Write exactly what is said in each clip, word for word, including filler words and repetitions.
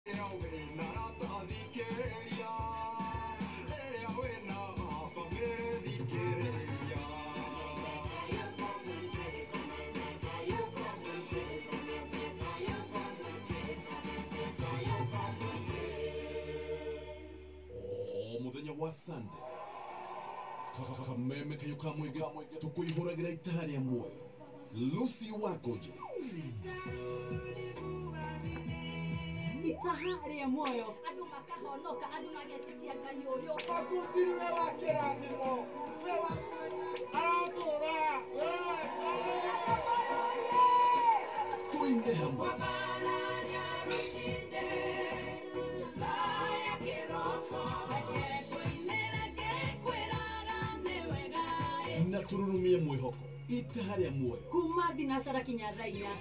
Muthenya wa Sunday kameme kayo kamwega tukuihuragira itaha ria muoyo Lucy Wagonji itaha ria muoyo andu makahonoka andu magetekia Ngai uyu Magutiri we wa kirathimo we wa aratura tuinde hamwe na tururumie mwihoko itaha ria muoyo kuma thinacara kinya thaa inya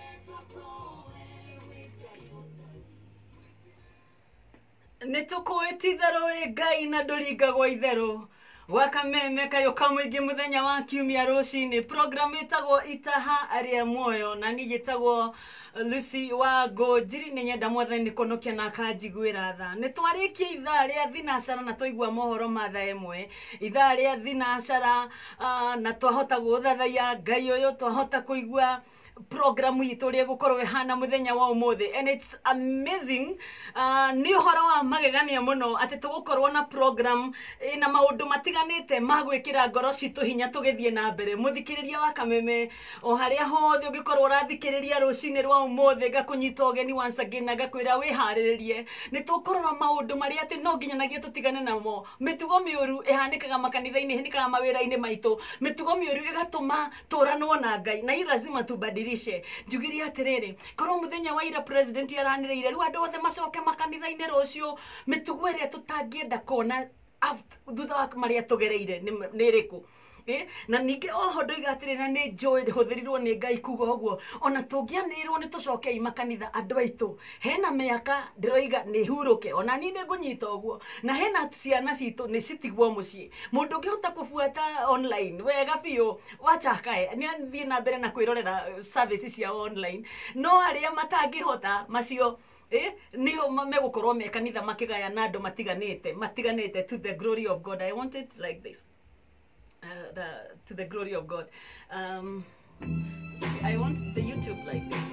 nitukwita itherũ ĩ Ngai na ndũringagwo itherũ gwa kameme kayo kamwĩingĩ mũthenya wa kiumia rũcinĩ program ĩtagwo itaha ria muoyo na niĩ njĩtagwo Lucy Wagonji nĩ nyenda mwathani nĩkũnokia na akanjiguĩra tha nĩtwarĩkia ithaa rĩa thinacara na twaigua mohoro ma thaa ĩmwe ithaa rĩa thinacara uh, na twahota gũthathaiya Ngai ũyũ twahota kũigua program yitu ria gukorwo ihana muthenya wa umuthi and it's amazing uh, ni uhoro wa magegania muno ati tugukorwo na program ina maundu matiganite magwikira ngoro citu hinya tugithie na mbere muthikiriria wa kameme o haria hothe ungikorwo urathikiriria rucini rwa umuthi ngakunyita ugeni once again ngakwira wihariririe ni tukorwo maundu maria ati no nginyanagia tutigane namo mitugo miuru ihanikaga makanitha-ini ihanikaga mawira-ini maitu mitugo miuru igatuma turanwo na Ngai na lazima tubadili njugiria atiriri korwo muthenya wa ira president yaranireire riu andu othe macoke makanitha-ini rucio mitugo iria tutangienda kona thutha wa maria tugereire ni iriku eh na ningi oho ndoiga atirira ni njoi huthirirwo ni Ngai kuga uguo ona tungianirwo ni tucoke makanitha andu aitu hena miaka ndiroiga ni huruke ona ni ngunyita uguo na hena ciana citu ni citigwo mucii mundu ngihota kufuata online wega biu wachakae ni athie na mbere na kwirorera services cia online no aria matangihota macio eh niho megukorwo me kanitha makigaya na andu matiganite matiganite to the glory of God. I want it like this. Uh, the, to the glory of God. Um, I want the YouTube like this.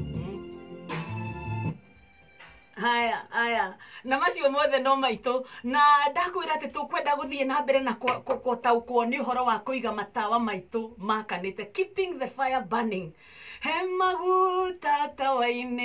Mm. Haya, haya. Na macio mothe no maitu na ndakwira ati tukwenda guthie na mbere na gutaukwo ni uhoro wa kuiga matawa maitu makanite, keeping the fire burning. He maguta tawaini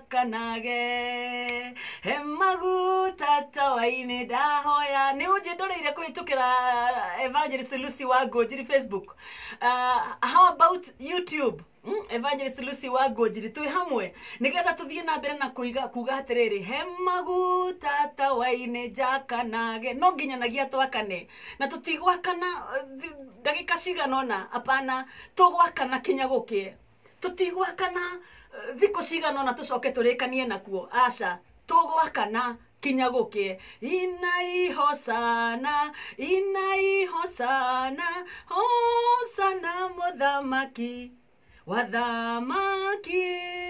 jakanage, he maguta tawaini dahoya. Ni uje ndoreire kuhitukira Evangelist Lucy Wagonji Facebook. Uh, how about YouTube? Mm, Evangelist Lucy Wagonji twi hamwe nigetha tuthie na mbere na kuiga kuga atiriri he maguta tawaini jakanage no nginyanagia twakane na tutigwakana ndagika cigana ona apana tugwakana kinya gukie tutigwakana thiko cigana ona tucoke turikanie nakuo aca tugwakana kinya gukie inaiho sana inaiho sana hosana muthamaki wathamaki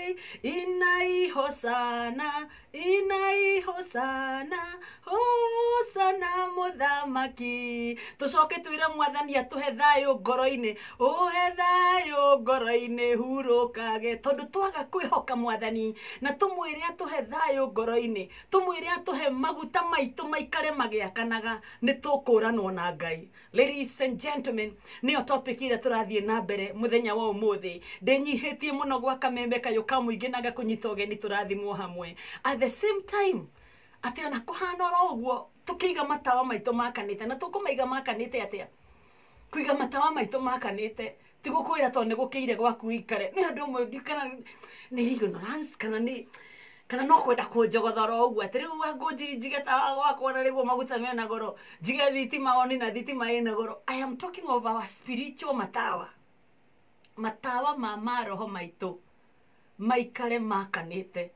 inaiho sana inaiho sana hosana muthamaki tucoke twire mwathani atuhe thayo ngoro-ini uhe thayo ngoro-ini hurukage tondu twaga kwihoka mwathani na tumwire atuhe thayo ngoro-ini tumwire atuhe maguta maitu maikare magiakanaga ni tukuranwo na Ngai. Ladies and gentlemen, niyo topic ira turathie na mbere muthenya wa umuthi ndenyihitie muno gwa kamembe kayo kamuingi na gakunyita ugeni turathimwo hamwe at the same time ati ona kuhana ro uguo tukiiga matawa maitu makanite na tukumaiga makanite atia kuiga matawa maitu makanite tigukwira to ne gukiire gwaku ikare ni andu amwe kana ni ignorance kana ni kana no kwenda kunjogothora uguo ati riu Wagonji njigeta gwakwa na riguo maguta mena goro njige thitima oni na thitima ina goro. I am talking of our spiritual matawa matawa ma maroho maitu maikare makanite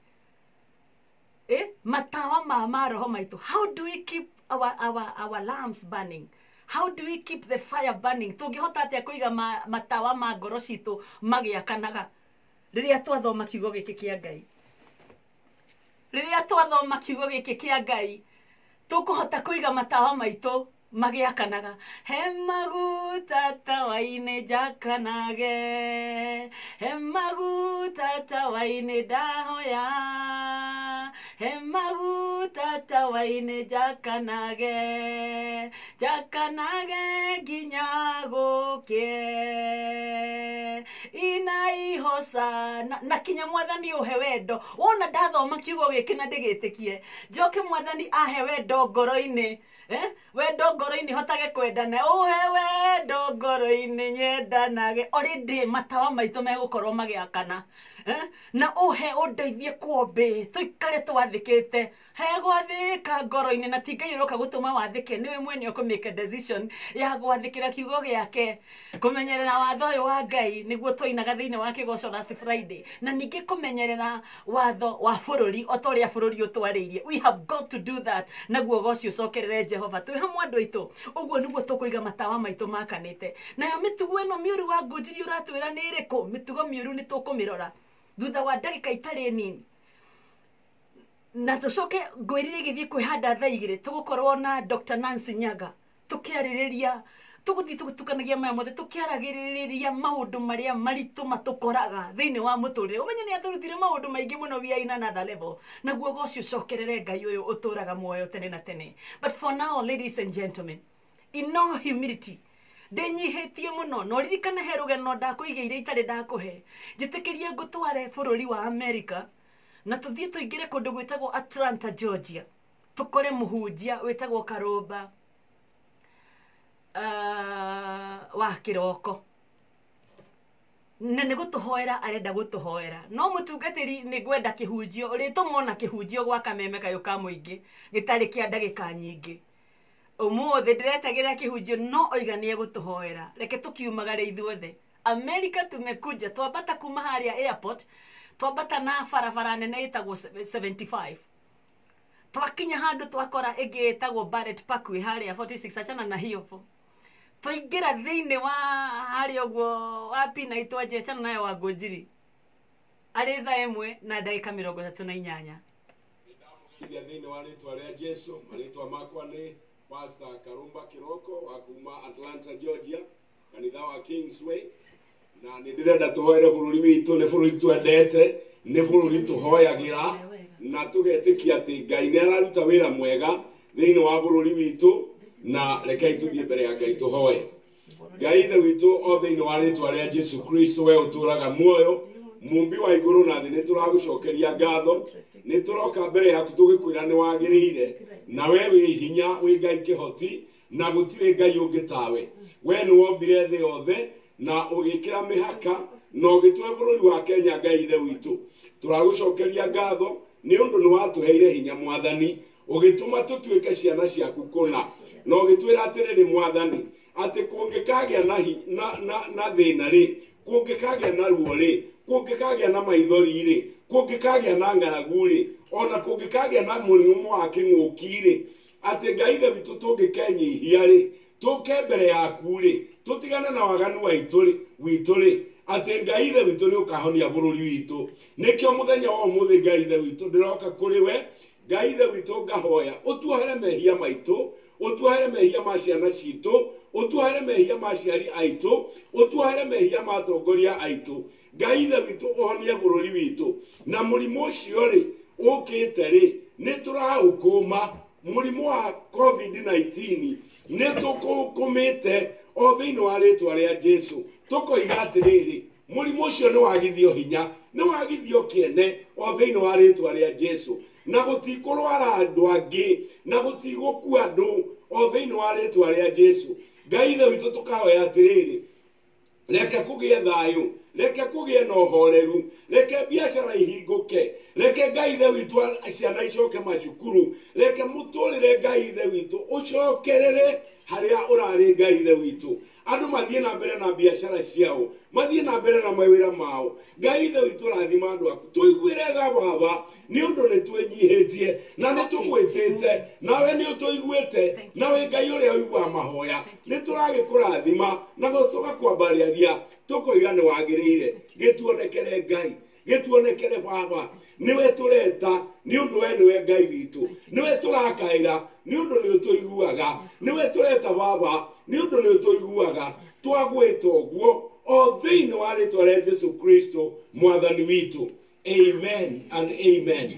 eh matawa ma maroho maitu. How do we keep our our our lamps burning? How do we keep the fire burning? Tungihota atia kuiga ma, matawa ma ngoro citu magiakanaga riria twathoma kiugo giki kia Ngai. riria twathoma kiugo giki kia Ngai tukuhota kuiga matawa maitu magiakanaga. He maguta tawa-ini njakanage, he maguta tawa-ini ndahoya, he maguta tawa-ini njakanage, njakanage nginya gukie ina ihosa na, na kinya Mwathani uhe wendo. Wona ndathoma kiugo giki na ndigitikie njoke Mwathani ahe wendo ngoro-ini, eh wendo ngoro-ini hotage kwendana, uhe wendo ngoro-ini nyendanage. Already matawa maitu megukorwo magiakana, eh na uhe undeithie kuombe tuikare twathikite he gwathika ngoro-ini na ti Ngai uroka gutuma wathike, niwe mwene ukumake decision ya gwathikira kiugo giake, kumenyerera watho uyu wa Ngai niguo twainaga thiini wa kigoco last Friday, na ningi kumenyerera watho wa bururi otoria bururi utwariirie. We have got to do that naguo goci ucokerere Jehova twi hamwe andu aitu. Uguo niguo tukuiga matawa maitu makanite. Nayo mitugo ino miuru wa ngujiri uratwira ni iriku? Mitugo miuru ni tukumirora thutha wa ndagika itari nini, na tucoke ngwirire githii kwihanda thaa igiri tugukorwo na Doctor Nancy Nyaga tukiaririria tuguthi tugutukanagia maya mothe tukiaragiriria maundu maria maritu matukoraga thiini wa muturire. Umenye ni aturutire maundu maingi muno via ina another level, naguo gocio cokerere Ngai uyu uturaga muoyo tene na tene. But for now, ladies and gentlemen, in all humility ndenyihitie muno no ririkana he rugeno ndakuigeire itari ndakuhe njitikirie ngutware bururi wa America na tuthie tuingire kundu gwitagwo Atlanta, Georgia, tukore muhunjia witagwo Karumba uh, wa kiroko nene gutuhoera arenda gutuhoera no mutungatiri ni gwenda kihunjio ritumona kihunjio gwa Kameme kayo ka muingi gitari kia ndagika nyingi. Umuthi ndiretagirira kihunjio no oiganie gutuhoera, reke tukiumagare ithuothe. America tumekuja twambata kuma haria airport, twambata na barabara nene itagwo seventy-five, twakinya handu twakora ingi itagwo Barrett Parkway haria forty-six, achana na hiyo fo twaingira thiini wa haria uguo wa pina itwaje, achana nayo wa Ngujiri ari thaa imwe na ndagika mirongo ithatu na inyanya. Ndia thiini wa ritwa ria Jesu, maritwa makwa ni Pastor Karumba Kiroko wa kuma Atlanta, Georgia, kanitha wa Kingsway, na ni ndirenda tuhoere bururi witu, ni bururi twendete, ni bururi tuhoyagira na tugetikia ati Ngai ni araruta wira mwega thiini wa bururi witu, na rekei tuthie mbere ya Ngai tuhoe. Ngai ithe witu o thiini wa ritwa ria Jesu Kristo, we uturaga muoyo, mumbi wa iguru na thi ni turagucokeria ngatho, ni turoka mbere yaku tugikwira ni wagirire, na we wi hinya wi Ngai kihoti, na gutire Ngai ungi tawe. We ni wombire thi yothe na ugikira mihaka na ugitwe bururi wa Kenya. Ngai ithe witu turagucokeria ngatho ni undu ni watuheire hinya Mwathani, ugituma tutuike ciana ciaku kuna, na ugitwira atiriri Mwathani ati kungikagia na na na, na thina ri, kungikagia na ruo ri, kungikagia na maithori ri, kungikagia na ngaragu ri, ona kungikagia na murimu wa king'uki ri, ati Ngai ithe witu tungikenyihia ri, tuke mbere yaku ri, tutigane na waganu waitu ri witu ri, ati Ngai ithe witu ni ukahonia bururi witu. Nikio muthenya wa umuthi Ngai ithe witu ndiroka kuri we, Ngai ithe witu ngahoya utuohere mehia maitu, utuohere mehia ma ciana citu, utuohere mehia ma ciari aitu, utuohere mehia ma atongoria aitu. Ngai ithe witu uhonie bururi witu, na murimu ucio ri ukite ri ni turaukuma murimu wa covid nineteen ni tukumite o thiini wa ritwa ria Jesu. Tukoiga atiriri murimu ucio ni wagithio hinya, ni wagithio kiene o thiini wa ritwa ria Jesu, na gutikurwara andu angi, na gutigukua andu o thiini wa ritwa ria Jesu. Ngai ithe witu tukahoya atiriri, reke kugie thayu, reke kugie na uhoreru, reke biashara ihinguke, reke Ngai ithe witu ciana icoke macukuru, reke muturire Ngai ithe witu ucokerere haria urari Ngai ithe witu. Andu mathie na mbere na biashara ciao, mathie na mbere na mawira mao. Ngai ithe witu rathima andu aku, tuiguire tha baba ni undu ni twenyihitie na ni tugwitite, nawe ni utuiguite, nawe Ngai uria uigua mahoya ni turagikurathima na tugakwambariaria tukoiga ni wagirire. Gituonekere Ngai, gĩtuonekere Baba niwe tũreta nĩ ũndũ we nĩwe Ngai witũ niwe tũrakaĩra nĩ ũndũ nĩ ũtũiguaga niwe tũreta Baba nĩ ũndũ nĩ ũtũiguaga twagwĩta ũguo o thĩinĩ wa rĩĩtwa rĩa Jesu Kristo mwathani witũ. Amen and amen.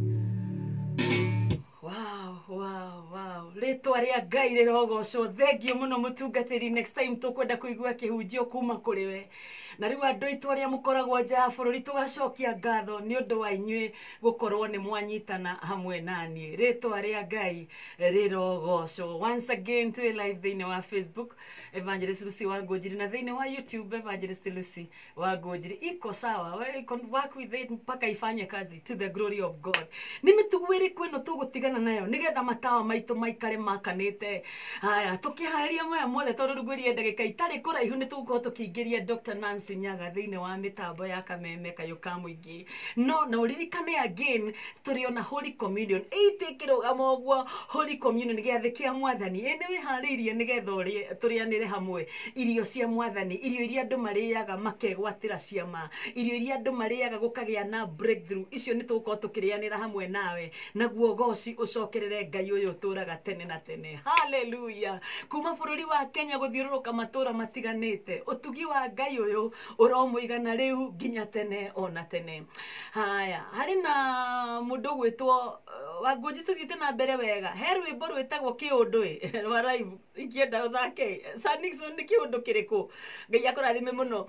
Wow, wow, wow. Rĩtwa rĩa Ngai rĩrogocwo. Thengio mũno mũtungatĩri. Next time tũkwenda kũigua kĩhunjio kuma kũrĩ we. Na rĩu andũ aitũ arĩa mũkoragwo nja ya bũrũri tũgacokia ngatho nĩ ũndũ wa inyuĩ gũkorwo nĩ mwanyitana hamwe naniĩ. Rĩtwa rĩa Ngai rĩrogocwo. Once again twĩ live thĩinĩ wa Facebook Evangelist Lucy Wangũnjiri na thĩinĩ wa YouTube Evangelist Lucy Wangũnjiri. Iko sawa, we can work with it mpaka ifanye kazi to the glory of God. Nĩ mĩtugo ĩrĩkũ ĩno tũgũtigana nayo nĩgetha matawa maitũ maikare makanĩte. Haya, tũkĩharĩria maya mothe tondũ rũgũrie ndagĩka itarĩ kũraihu nĩ tũgũkorwo tũkĩingĩria Doctor Nancy Nyaga thĩinĩ wa mĩtambo ya Kameme Kayũka Mũingĩ. No na ũririkane again tũrĩ ona Holy Communion. Ĩitĩkĩrũgama ũguo Holy Communion gĩathĩ kĩa Mwathani. Ĩ nĩ wĩharĩirie nĩgetha ũrĩe tũrĩanĩre hamwe irio cia Mwathani, irio iria andũ marĩaga makegwatĩra ciama, irio iria andũ marĩaga gũkagĩa na breakthrough. Icio nĩ tũgũkorwo tũkĩrĩanĩra hamwe nawe, naguo goci ũcokerere Ngai ũyũ ũtũraga tene na tene. Hallelujah. Kuma bũrũri wa Kenya gũthiũrũrũka matũra matiganĩte, ũtugi wa Ngai ũyũ ũromũigana rĩu nginya tene ona tene. Haya, harĩ na mũndũ gwĩtwo Wangũnjiri tũthiĩte na mbere wega. He rwĩmbo rwĩtagwo kĩũndũ rwa live ingĩenda ũthake. Sir Nixon nĩ kĩũndũ kĩrĩkũ? Ngai akũrathime mũno.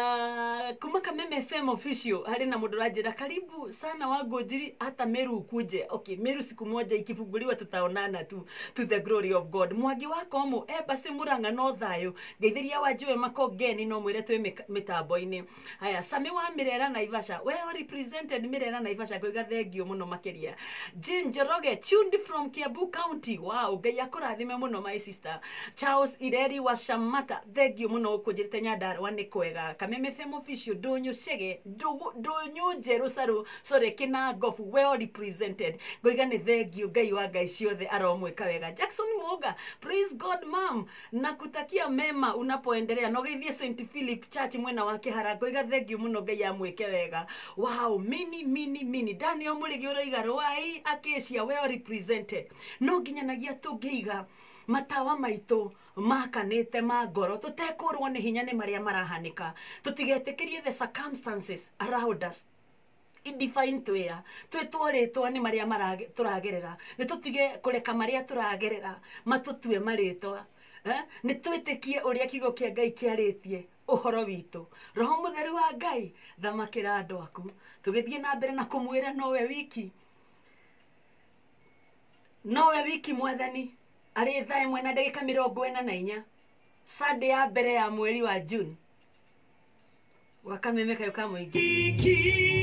Kuma Kameme F M official harĩ na mũndũ ranjĩra karibu sana Wangũnjiri hata Meru ukuje. Okay, Meru siku moja ikifunguliwa tutaonana tu, to the glory of God. Mwangi wa Komo Embassy Murang'a no thayũ. Ngeithiria Wanjũwe Makongeni no mwĩre twĩ mĩtambo-inĩ. Haya, Sami wa Mirera Naivasha, well represented Mirera Naivasha, ngũiga thengio mũno makĩria. Jane Njoroge tuned from Kiambu County. Wow, Ngai akũrathime mũno my sister. Charles Ireri wa Shamata, thengio mũno ũkũnjĩrĩte Nyandarũa nĩ kwega. Kameme F M official Ndũnyũ Chege, Ndũnyũ Njerũ Saru, sorry Kinangofu, well represented. Ngũiga nĩ thengio Ngai wa Ngai ciothe aromwĩka wega. Jackson Muga, praise God mom, nakutakia mema unapoendelea. Nogeithie Saint Philip Church mwena wa Kĩhara, ngũiga thengio mũno Ngai amwĩke wega. Wow, mini mini mini Daniel Mũrĩgi ũroiga Rũai Acacia, well represented. No nginyanagia tũngĩiga matawa maitũ makanĩte ma ngoro tũtekũrwo nĩ hinya nĩ marĩa marahanĩka, tũtigetĩkĩrie the circumstances around us indefine twea twĩtwarĩtwo nĩ marĩa tũragerera, nĩ tũtige kũreka marĩa tũragerera matũtue marĩtwa. Nĩ twĩtĩkie ũrĩa kiugo kĩa Ngai kĩarĩtie ũhoro witũ. Roho Mũtheru wa Ngai thamakĩra andũ aku, tũgĩthiĩ na mbere na kũmwĩra nowe wiki, nowe wiki Mwathani arĩ thaa ĩmwe na ndagĩka mĩrongo ĩna na inya Sunday ya mbere ya mweri wa June wa Kameme Kayũka Mũingĩ.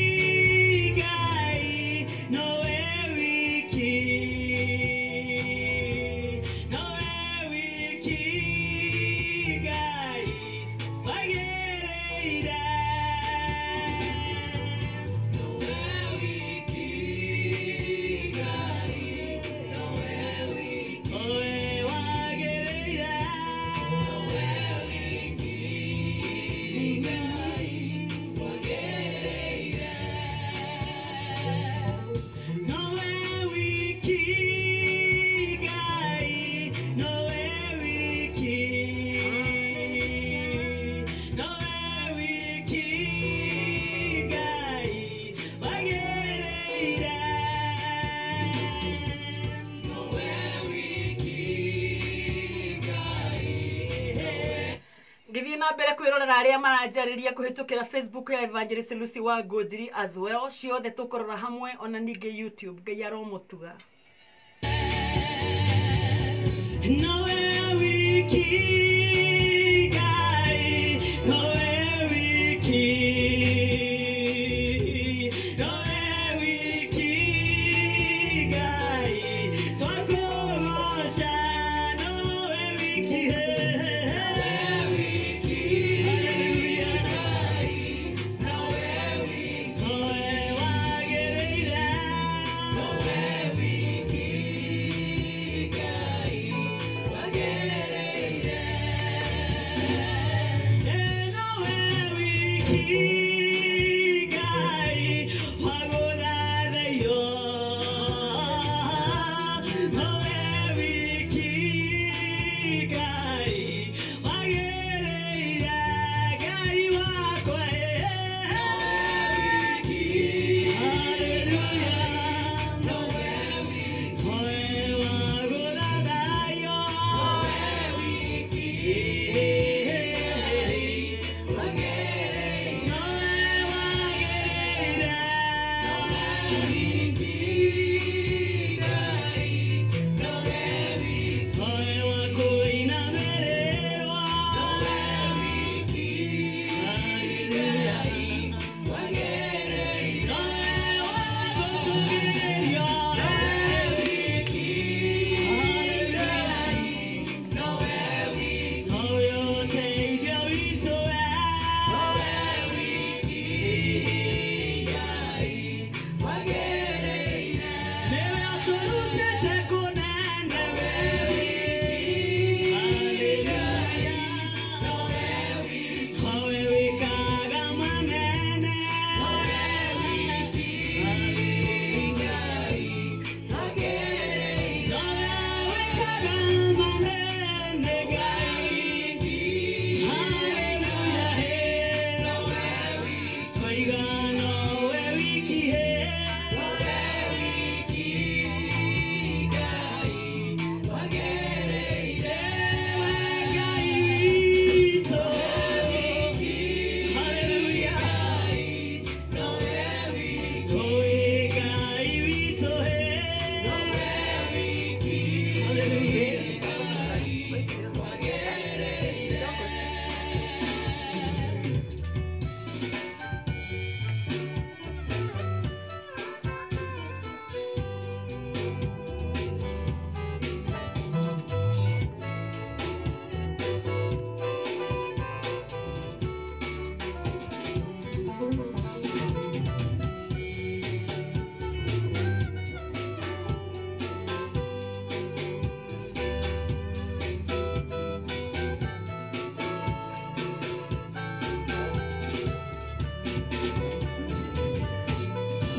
Mbere kwĩrorera arĩa maranjarĩria kũhĩtũkĩra Facebook ya Evangelist Lucy Wangũnjiri as well, ciothe tũkorora hamwe ona ningĩ YouTube. Ngai aromũtuga. Nowe wiki Ngai, nowe wiki, nowe wiki Ngai, twakũgoca nowe wiki. He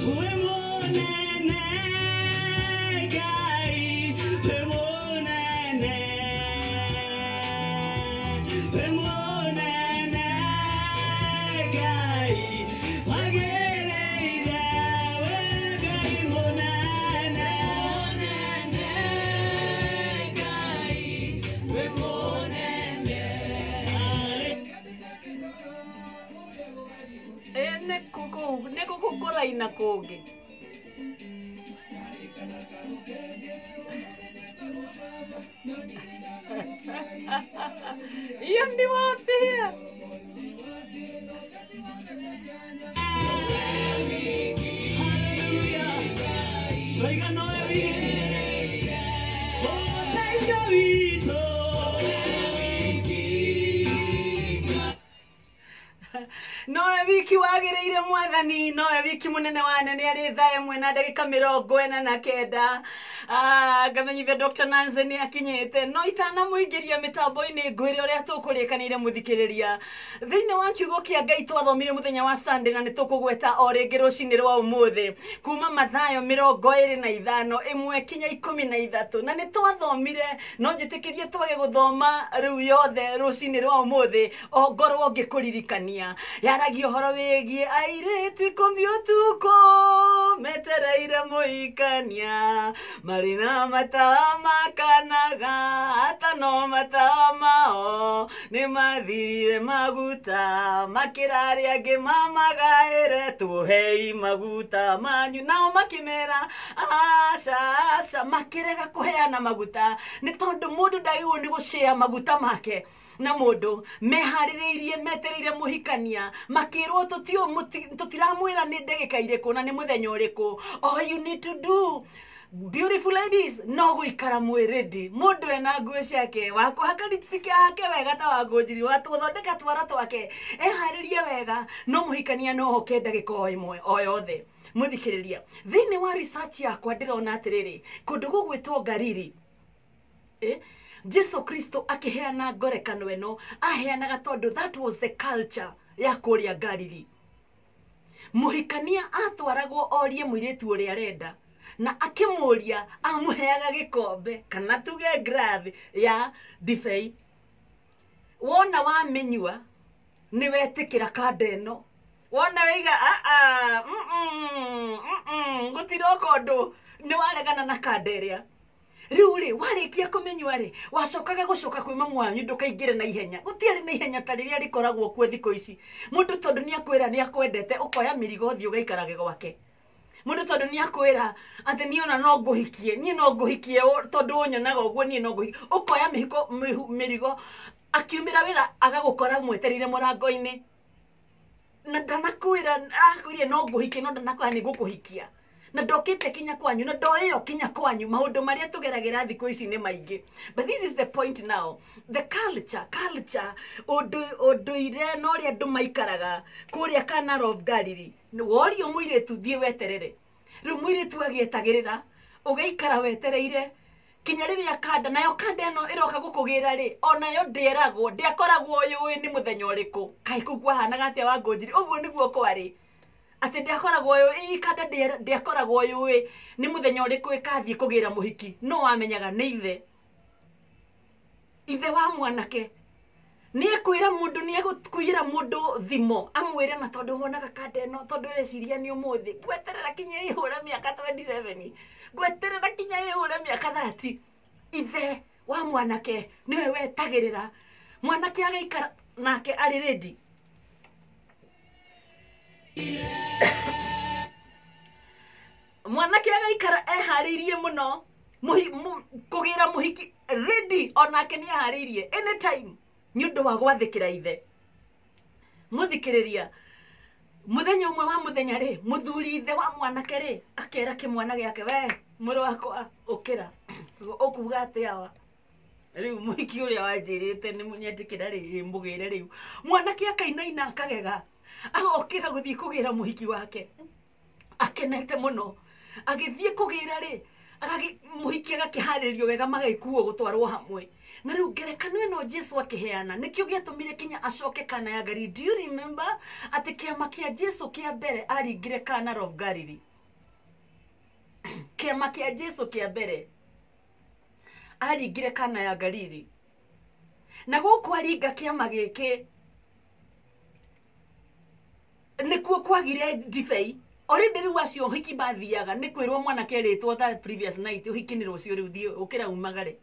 Neko kukora ina koge. Iyo ndi wapi ya? Hallelujah. Soiga noe wiki. Oh, taiyo wito. Noe wiki wagereire mwathani, noe wiki munene wane ni ari thae mwena ndagika mirongo ena na kenda. Ah, ngamenyithia Doctor Nancy ni akinyete. No itana muingiria mitambo-ini ngwire uria tukurikanire muthikiriria. Thiini wa kiugo kia Ngai twathomire muthenya wa Sunday na nitukugweta o ringi rucini rwa umuthi. Kuma Mathayo mirongo iri na ithano imwe kinya ikumi na ithatu. Na nitwathomire no njitikirie twage guthoma riu yothe rucini rwa umuthi o ngorwo ngikuririkania. Yaragia horo wigie airitu ikumi utuko metereire muikania. Marina matawa makanaga ata no matawa mao ni mathirire maguta makirari angi mamagaire tuhei maguta manyu nao makimera aca aca makirega kuheana maguta ni tondu mundu ndagirwo ni gushare maguta make na mundu mehaririirie metereire muhikania makirwo tutio tutiramwira ni ndagika iriku na ni muthenya uriku. All you need to do, beautiful ladies, no guikara mwe ready. Mundu ena nguo ciake wa kuhaka lipstick yake wega ta wa ngojiri wa tuthondeka twara twake eharirie wega no muhikania no hoke ndagika o imwe o yothe. Muthikiriria thiini wa research yakwa ndirona atiriri kundu gugwitwo Galili eh Jesu Kristo akiheana ngorekano eno aheanaga tondu that was the culture ya kuria Galili. Muhikania atwaragwo orie muiritu uria arenda na akimuria amuheaga gikombe kana tuge grathi ya divei. Wona wamenyua ni wetikira kadeno wona wiga a a mm mm gutiro kondu ni waregana na kaderia. Riu ri warikia kumenyua ri wacokaga gucoka kwi mamu wanyu ndukaingire na ihenya. Gutiari na ihenya ta riria rikoragwo kwe thiko ici. Mundu tondu ni akwira ni akwendete ukoya mirigo thi ugaikarage gwake. Mundu tondu ni akwira ati ni ona no nguhikie ni no nguhikie tondu wonyonaga uguo ni no nguhikie ukoya mihiko mirigo akiumira wira agagukora mweterire murango-ini na ndanakwira akwirie no nguhikie no ndanakwira ni ngukuhikia na ndokite kinya kwanyu na ndoyo kinya kwanyu maundu maria tugeragira thiko ici ni maingi. But this is the point now, the culture culture odu oduire no ria ndu maikaraga kuria Cana of Galilee wori umuiretu thie weterere riu muiretu agietagirira ugaikara wetereire kinya riria kanda nayo kanda eno iroka gukugira ri onayo nderagwo ndiakoragwo yui ni muthenya uriku kai kugwa hanaga atia wa ngojiri uguo niguo kwari ati ndiakoragwo yo ii kanda ndiakoragwo yui ni muthenya uriku ikathie kugira muhiki no wamenyaga ni ithe ithe wa mwanake ni ekwira mundu ni egukwira mundu thimo amwire na tondu wonaga kanda eno tondu reciria ni umuthi gweterera kinya ihura miaka twenty-seven gweterera kinya ihura miaka thirty ithe wa mwanake niwe wetagirira mwanake agaikara nake ari ready. Mwanake agaikara eharirie muno muhi kugira muhiki ready onake ni eharirie anytime ni undu wa gwathikira ithe. Muthikiriria muthenya umwe wa muthenya ri muthuri ithe wa mwanake ri akera kimwana giake we muri wakwa ukira ukuga atia wa riu muhiki uria wanjirite ni munyendikira ri mbugire riu mwanake akainaina akagega agokira guthii kugira muhiki wake akenete muno agithie kugira ri agagi muhiki agakiharirio wega magaikuo gutwarwo hamwe na riu ngerekano eno Jesu akiheana nikio giatumire kinya acoke Kana ya Galili. Do you remember ati kiama kia Jesu kia mbere aringire Cana of Galilee kiama kia Jesu kia mbere aringire Kana ya Galili na guku aringa kiama giki nikuo kwagire ndibei already riu acio hiki mathiaga ni kwirwo mwana keritwo that previous night uhiki ni rucio riu thio ukira umagare.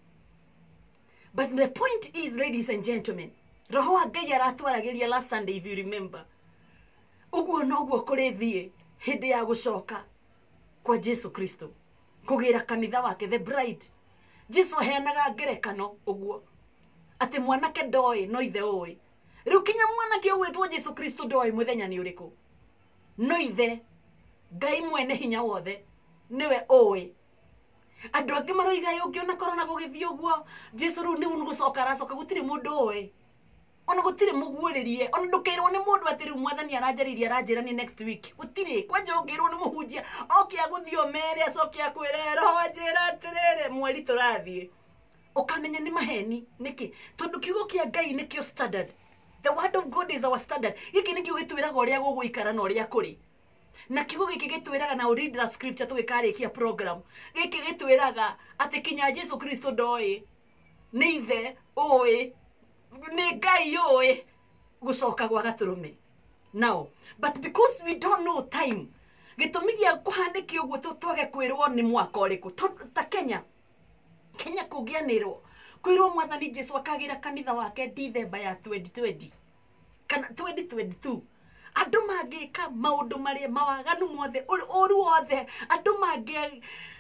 But the point is, ladies and gentlemen, roho wa Ngai aratwaragiria last Sunday, if you remember, uguo noguo kuri thie hindi ya gucoka kwa Jesu Kristo kugira kanitha wake, the bride. Jesu heanaga ngerekano uguo ati mwanake ndoi no ithe oi. Riu kinya mwanake ugwitwo Jesu Kristo ndoi muthenya ni uriku, no ithe Ngai mwene hinya wothe niwe oi. Andu angi maroiga yungiona korona gugithio uguo Jesu riu ni gucoka aracoka gutire mundu oi, ona gutire mugwiririe, ona ndukirwo ni mundu ati riu mwathani aranjariria aranjira ni next week, gutire kwanja ungirwo ni muhunjia oke aguthio mere acoke akwire roho njira atirire mweri turathie ukamenya ni maheni niki tondu kiugo kia Ngai nikio standard. The word of God is our standard. Giki nikio gitwiraga uria guguikara na uria kuri, na kiugo giki gitwiraga na read the scripture tugikarikia program giki gitwiraga ati kinya Jesu Kristo ndoi ni ithe oi ni Ngai oi gucoka gwa gaturume. Now but because we don't know time, gitumi gia kuhaniki uguo tutwage kwirwo ni mwaka uriku ta Kenya Kenya kugianirwo kwirwo mwathani Jesu akagira kanitha wake December ya twenty twenty kana twenty twenty-two. Andu mangika maundu maria mawaganu mothe oru othe andu mangi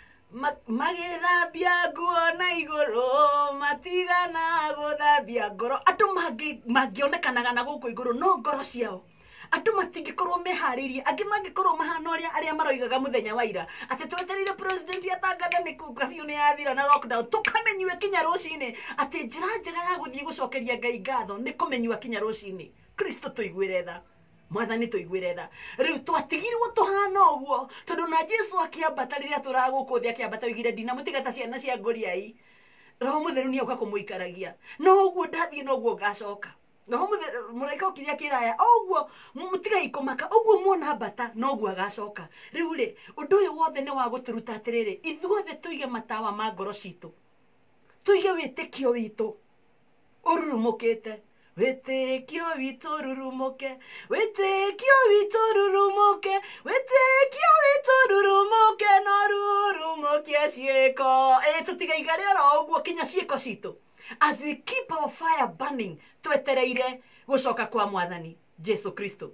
magithambia nguo na iguru matigana guthambia ngoro. Andu mangi mangionekanaga na guku iguru no ngoro ciao andu matingikorwo meharirie, angi mangikorwo mahana uria aria maroigaga muthenya wa ira ati twetereire president atangathe ni kugafio ni yathira na lockdown, tukamenywe kinya rucini ati njira njega ya guthie gucokeria Ngai ngatho ni kumenywa kinya rucini. Kristo tuigwire tha, mwathani tuigwire tha. Riu twatigirwo tuhana uguo tondu na Jesu akiambata riria turaguko thia akiambata igire ndina mutigata ciana cia ngoriai, roho mutheru ni oka kumuikaragia no uguo ndathie no uguo ngacoka. No mutheru muraika ukiria kiraya uguo mutigai kumaka uguo muona mbata no uguo agacoka. Riu ri undu uyu wothe ni wa guturuta atiriri ithuothe tuige matawa ma ngoro citu, tuige witikio witu ururumukite, witikio witu rurumuke, witikio witu rurumuke, witikio witu rurumuke no rurumuke cieko. Eh tutigaiga ro uguo kinya cieko citu as we keep our fire burning twetereire gucoka kwa mwathani Jesu Kristo.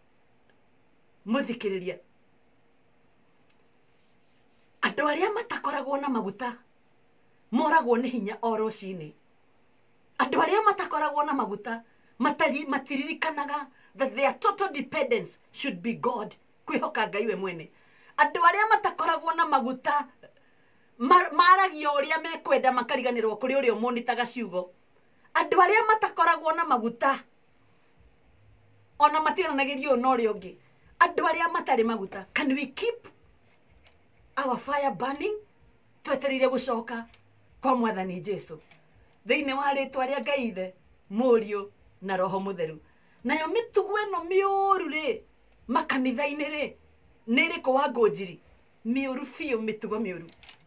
Muthikiriria andu aria matakoragwo na maguta moragwo ni hinya o rucini. Andu aria matakoragwo na maguta matari matiririkanaga that their total dependence should be God, kwihoka Ngai we mwene. Andu aria matakoragwo na maguta maragio uria mekwenda makariganirwo kuri uria monitaga ciugo. Andu aria matakoragwo na maguta ona matiranagirio no ri ungi. Andu aria matari maguta, can we keep our fire burning tweterire gucoka kwa mwathani Jesu thiini wa ritwa ria Ngai ithe Muriu na Roho Mutheru. Nayo mitugo eno miuru ri makanitha-ini ri ni riko wa ngunjiri miuru fiu, mitugo miuru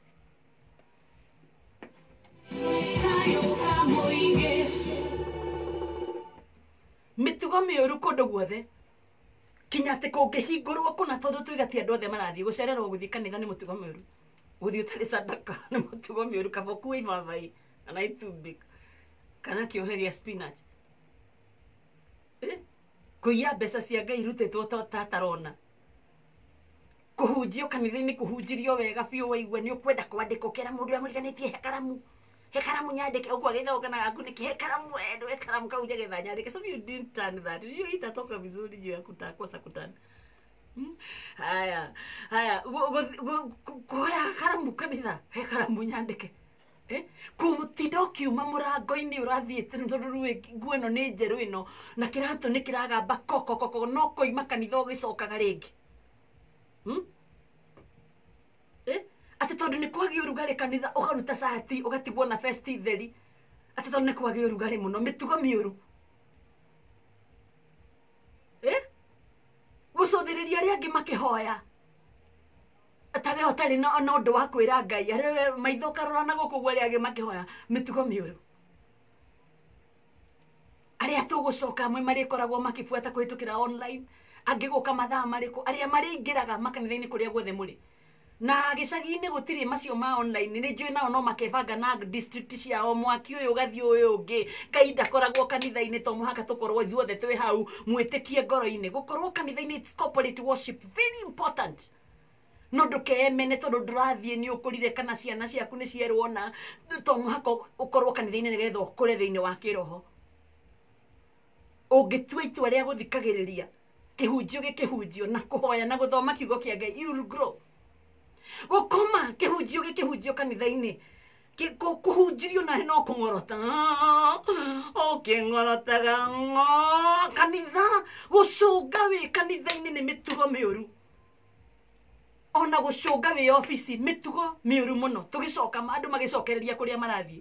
mitugo miuru kundu guothe kinya ati kungihingurwo kuna tondu tuigati andu othe marathie gucererwo guthii kanitha ni mutugo miuru, guthii utari sadaka ni mutugo miuru, kaboku ivavai kana itumbik kana kioheria spinach eh kuiya mbeca cia Ngai rutitwo tatarona, kuhunjio kanitha-ini kuhunjirio wega biu waigua ni ukwenda kwandika kera mundu amuriganitie he karamu he karamu nyandike uko agithoka na gaku niki he karamu endo he karamu kauje getha nyandike. So you didn't turn that, you itatoka vizuri juu ya kutakosa kutana. Hmm? Haya haya kuya karamu kanitha he karamu nyandike eh kumutinda kiuma murango-ini urathiite tondu nguo ino ni njeru ino na kiratu ni kiragamba koko koko no koima kanitha ugicokaga ringi. Hmm? Eh ati tondu ni kwagi urugari kanitha ukaruta sati ugatigwo na festi theri ati tondu ni kwagi urugari muno, mitugo miuru eh gucuthiriria ria angi makihoya tabe otari no no ndo wa kwira Ngai ari maitho karora na guku gwere age makihoya mitugo miuru aria tugucoka mwe mari koragwo makifuata kuhitukira online angiguka mathaa mariku aria mari ingiraga makanitha-ini kuria gwothe muri na gicagi-ini gutiri macio ma online ni njui nao no makebanga na district ciao mwaki uyu gathi uyu ungi Ngai ndakoragwo kanitha-ini to muhaka tukorwo ithuothe twi hau mwitikie ngoro-ini gukorwo kanitha-ini it's corporate worship very important no ndukemene tondu ndurathie ni ukurire kana ciana ciaku ni cierwo na to muhaka ukorwo kanitha-ini nigetha ukure thiini wa kiroho ungitua itua ria guthikagiriria kihunjio gikihunjio na kuhoya na guthoma kiugo kia Ngai you will grow gukoma kihunjio gikihunjio kanitha-ini kuhunjirio na no kungorota ukingorotaga ngo kanitha gucunga wi kanitha-ini ni mitugo miuru ona gucunga wi office mitugo miuru muno tugicoka andu magicokereria kuria marathie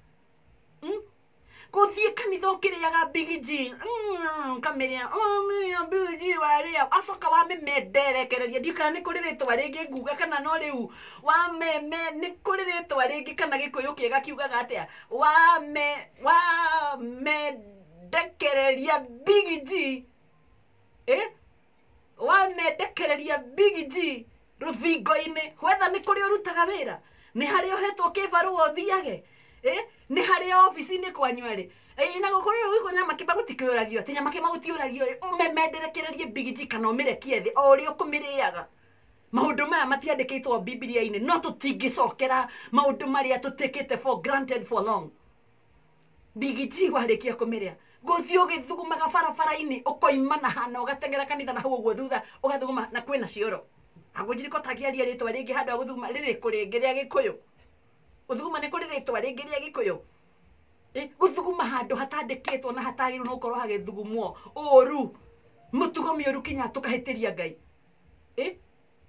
guthie kanitha ukiriaga Big G kameria oh Big G waria acoka wa memenderekereria ndikana ni kuri ritwa ringi nguga kana no riu wa meme ni kuri ritwa ringi kana gikuyu kiega kiugaga atia wa me wa mendekereria Big G eh wa mendekereria Big G ruthingo-ini whether ni kuri urutaga wira ni hari uhetwo kibaruo thiage eh ni hari office-ini kwanyu ri eh na gukorwo wiko nyama kibagu tikiuragio ati nyama kibagu tiuragio umemenderekererie Big G kana umirekie thi o ri ukumiriaga maundu maya matiandikitwo Biblia-ini no tutingicokera maundu maria tutikite for granted for long Big G warikia kumiria guthio githugumaga barabara-ini ukoimana hana ugatengera kanitha na hau uguo thutha ugathuguma na kwina cioro agujiriko tagiaria ritwa ringi handu aguthuguma riri kuringi ria gikuyu uthuguma ni kuri ritwa ringi ria gikuyu eh guthuguma handu hatandikitwo na hatagiru no korwo hagithugumwo oru mutugo miuru kinya tukahitiria Ngai eh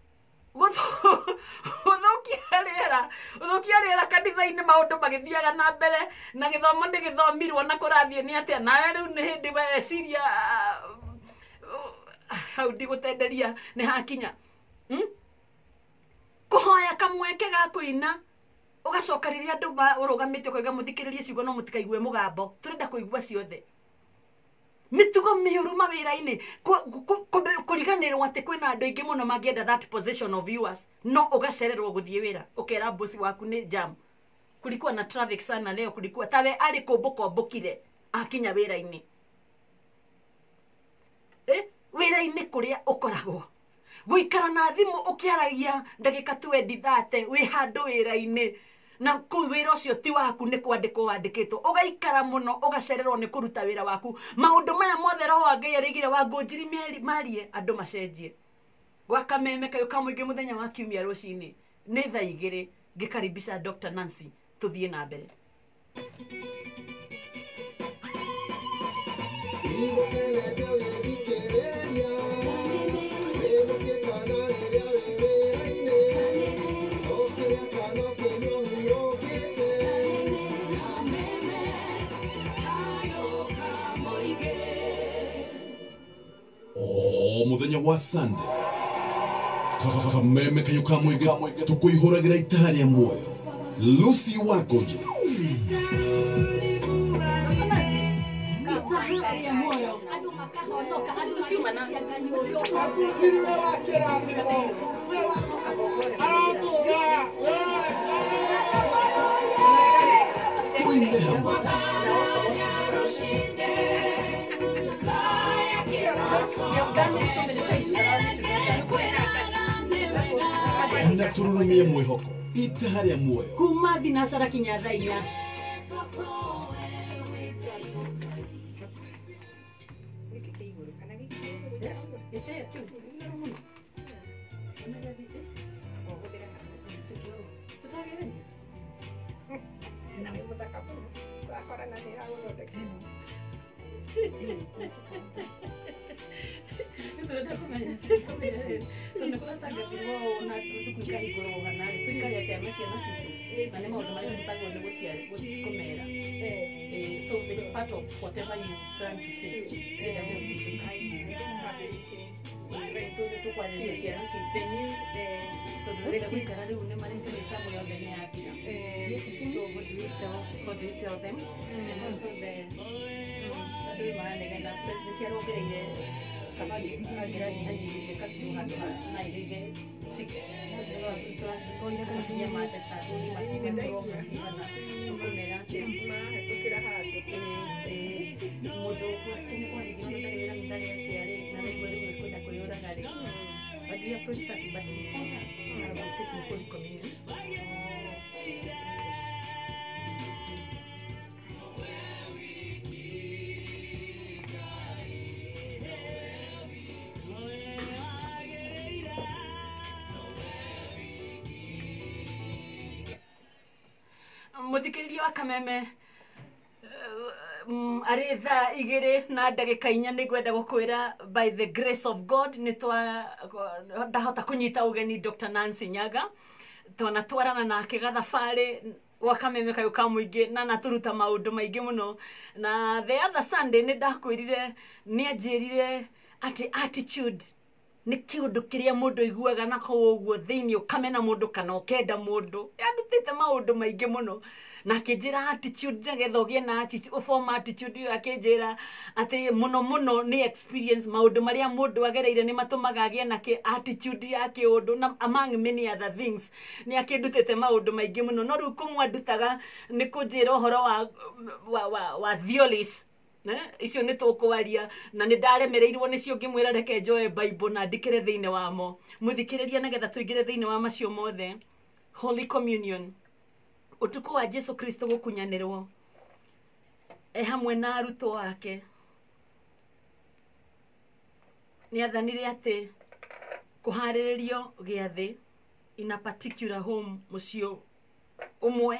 guthukia riera guthukia riera kanitha-ini maundu magithiaga na mbere na githomo ni githomirwo na kurathie ni atia nawe riu ni hindi weciria hau ndigutenderia ni hakinya kuhoya kamweke ga kuina ugacoka riria andu urugamite kuiga muthikiririe ciugo no mutikaigue mugambo turenda kuigua ciothe mitugo miuru mawira-ini kuriganirwo ati kwina andu aingi muno mangienda that position of viewers no ugacererwo guthie wira ukera bosi waku ni jam kulikuwa na traffic sana leo kulikuwa tawe ari kumbuko mbukire akinya wira-ini eh wira-ini kuria ukoragwo guikara na thimu ukiaragia ndagika twendi thate wi handu wira-ini na kuwira ucio ti waku ni kwandikwo wandikitwo ugaikara muno ugacererwo ni kuruta wira waku maundu maya mothe roho wa Ngai arigire wa ngunjiri marie andu macenjie wakameme kayo kamwingi muthenya wa kiumia rucini ni thaa igiri ngikaribisha Doctor Nancy tuthie na mbere o muthenya wa Sunday kameme kayo kamwega tukuihuragira itaha ria muoyo Lucy Wakoje andu makahonoka andu magetikia Ngai uyu Atutiri we wa kirathimo we wa aratura tuinde hamwe na tururumie mwihoko itaha ria muoyo kuma thinacara kinya thaa inya so it's part of whatever you plan to say. tell them and also the ndima nĩgetha president arongereire na irige six koira kana kinya mateta ni makigenderwo mũcigana ũkũmera atĩ mahĩtũkĩra handũ mũndũ tene kwarigĩrwo ndagĩra mĩtari aciarĩ na rĩmwe rĩmwe kwenda kwĩyũraga rĩ but we approach that but before that about taking Holy Communion. Muthikiriria wa Kameme arĩ thaa igĩrĩ na ndagĩka inya nĩngwenda gũkwĩra by the grace of God nĩtwa ndahota kũnyita ũgeni Doctor Nancy Nyaga twanatwarana nake gathabarĩ wa Kameme kayũ ka mũingĩ na natũruta maũndũ maingĩ mũno na the other Sunday nĩ ndakwĩrire nĩ anjĩrire atĩ attitude nĩ kĩũndũ kĩrĩa mũndũ aiguaga nako ũguo thĩinĩ ũkamena mũndũ kana ũkenda mũndũ andutĩte maũndũ maingĩ mũno na akĩnjĩra attitude nĩgetha ũgĩe na attitude form attitude ĩyo akĩnjĩra atĩ mũno mũno nĩ experience maũndũ marĩa mũndũ agereire nĩ matũmaga agĩe na attitude ya kĩũndũ na among many other things nĩ akĩndutĩte maũndũ maingĩ mũno no rĩu kũmwandutaga nĩ kũnjĩra ũhoro wa wa wa, wa theories icio nĩ tũkwaria na nĩ ndaremereirwo nĩcio ngĩmwĩra reke njoe Bible na ndikĩre thĩinĩ wamo mũthikĩrĩria nĩgetha tũingĩre thĩinĩ wa macio mothe Holy Communion ũtukũ wa Jesu Kristo gũkunyanĩrwo e hamwe na arutwo ake nĩ athanire atĩ kũharĩrĩrio gĩathĩ in a particular home mũciĩ ũmwe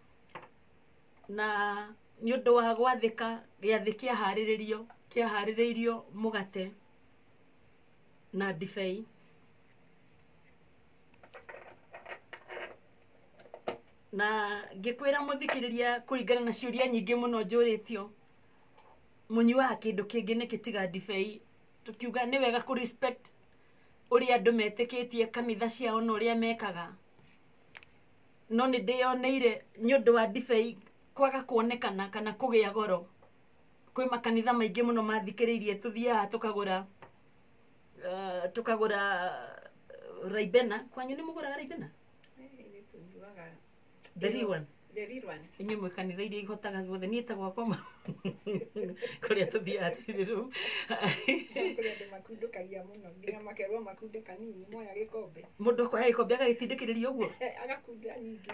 na nĩ ũndũ wa gwathĩka gĩathĩ kĩaharĩrĩrio kĩaharĩrĩirio mũgate na ndibei na ngĩkwĩra mũthikĩrĩria kũringana na ciũria nyingĩ mũno njũrĩtio mũnyuaga kĩndũ kĩngĩ nĩkĩ tiga ndibei tukiuga nĩ wega kũ respect ũrĩa andũ metĩkĩtie kanitha ciao na ũrĩa mekaga no nĩ ndĩyoneire nĩ ũndũ wa ndibei kwaga kuonekana kana kũgĩa goro kwĩ makanitha maingĩ mũno mathikĩrĩirie tuthiaga tukagũra uh, tukagũra Raibena kwanyu nĩ mũgũraga Raibena the real one the real one inyuĩ mwĩ kanitha iria ihotaga guothe niĩ ta gwakwa kũrĩa tuthiaga rĩu kũrĩa andũ makundũkagia mũno nginya makerwo makunde kanini moya gĩkombe mũndũ akoya gĩkombe agagĩtindĩkĩrĩria ũguo agakunda nyingĩ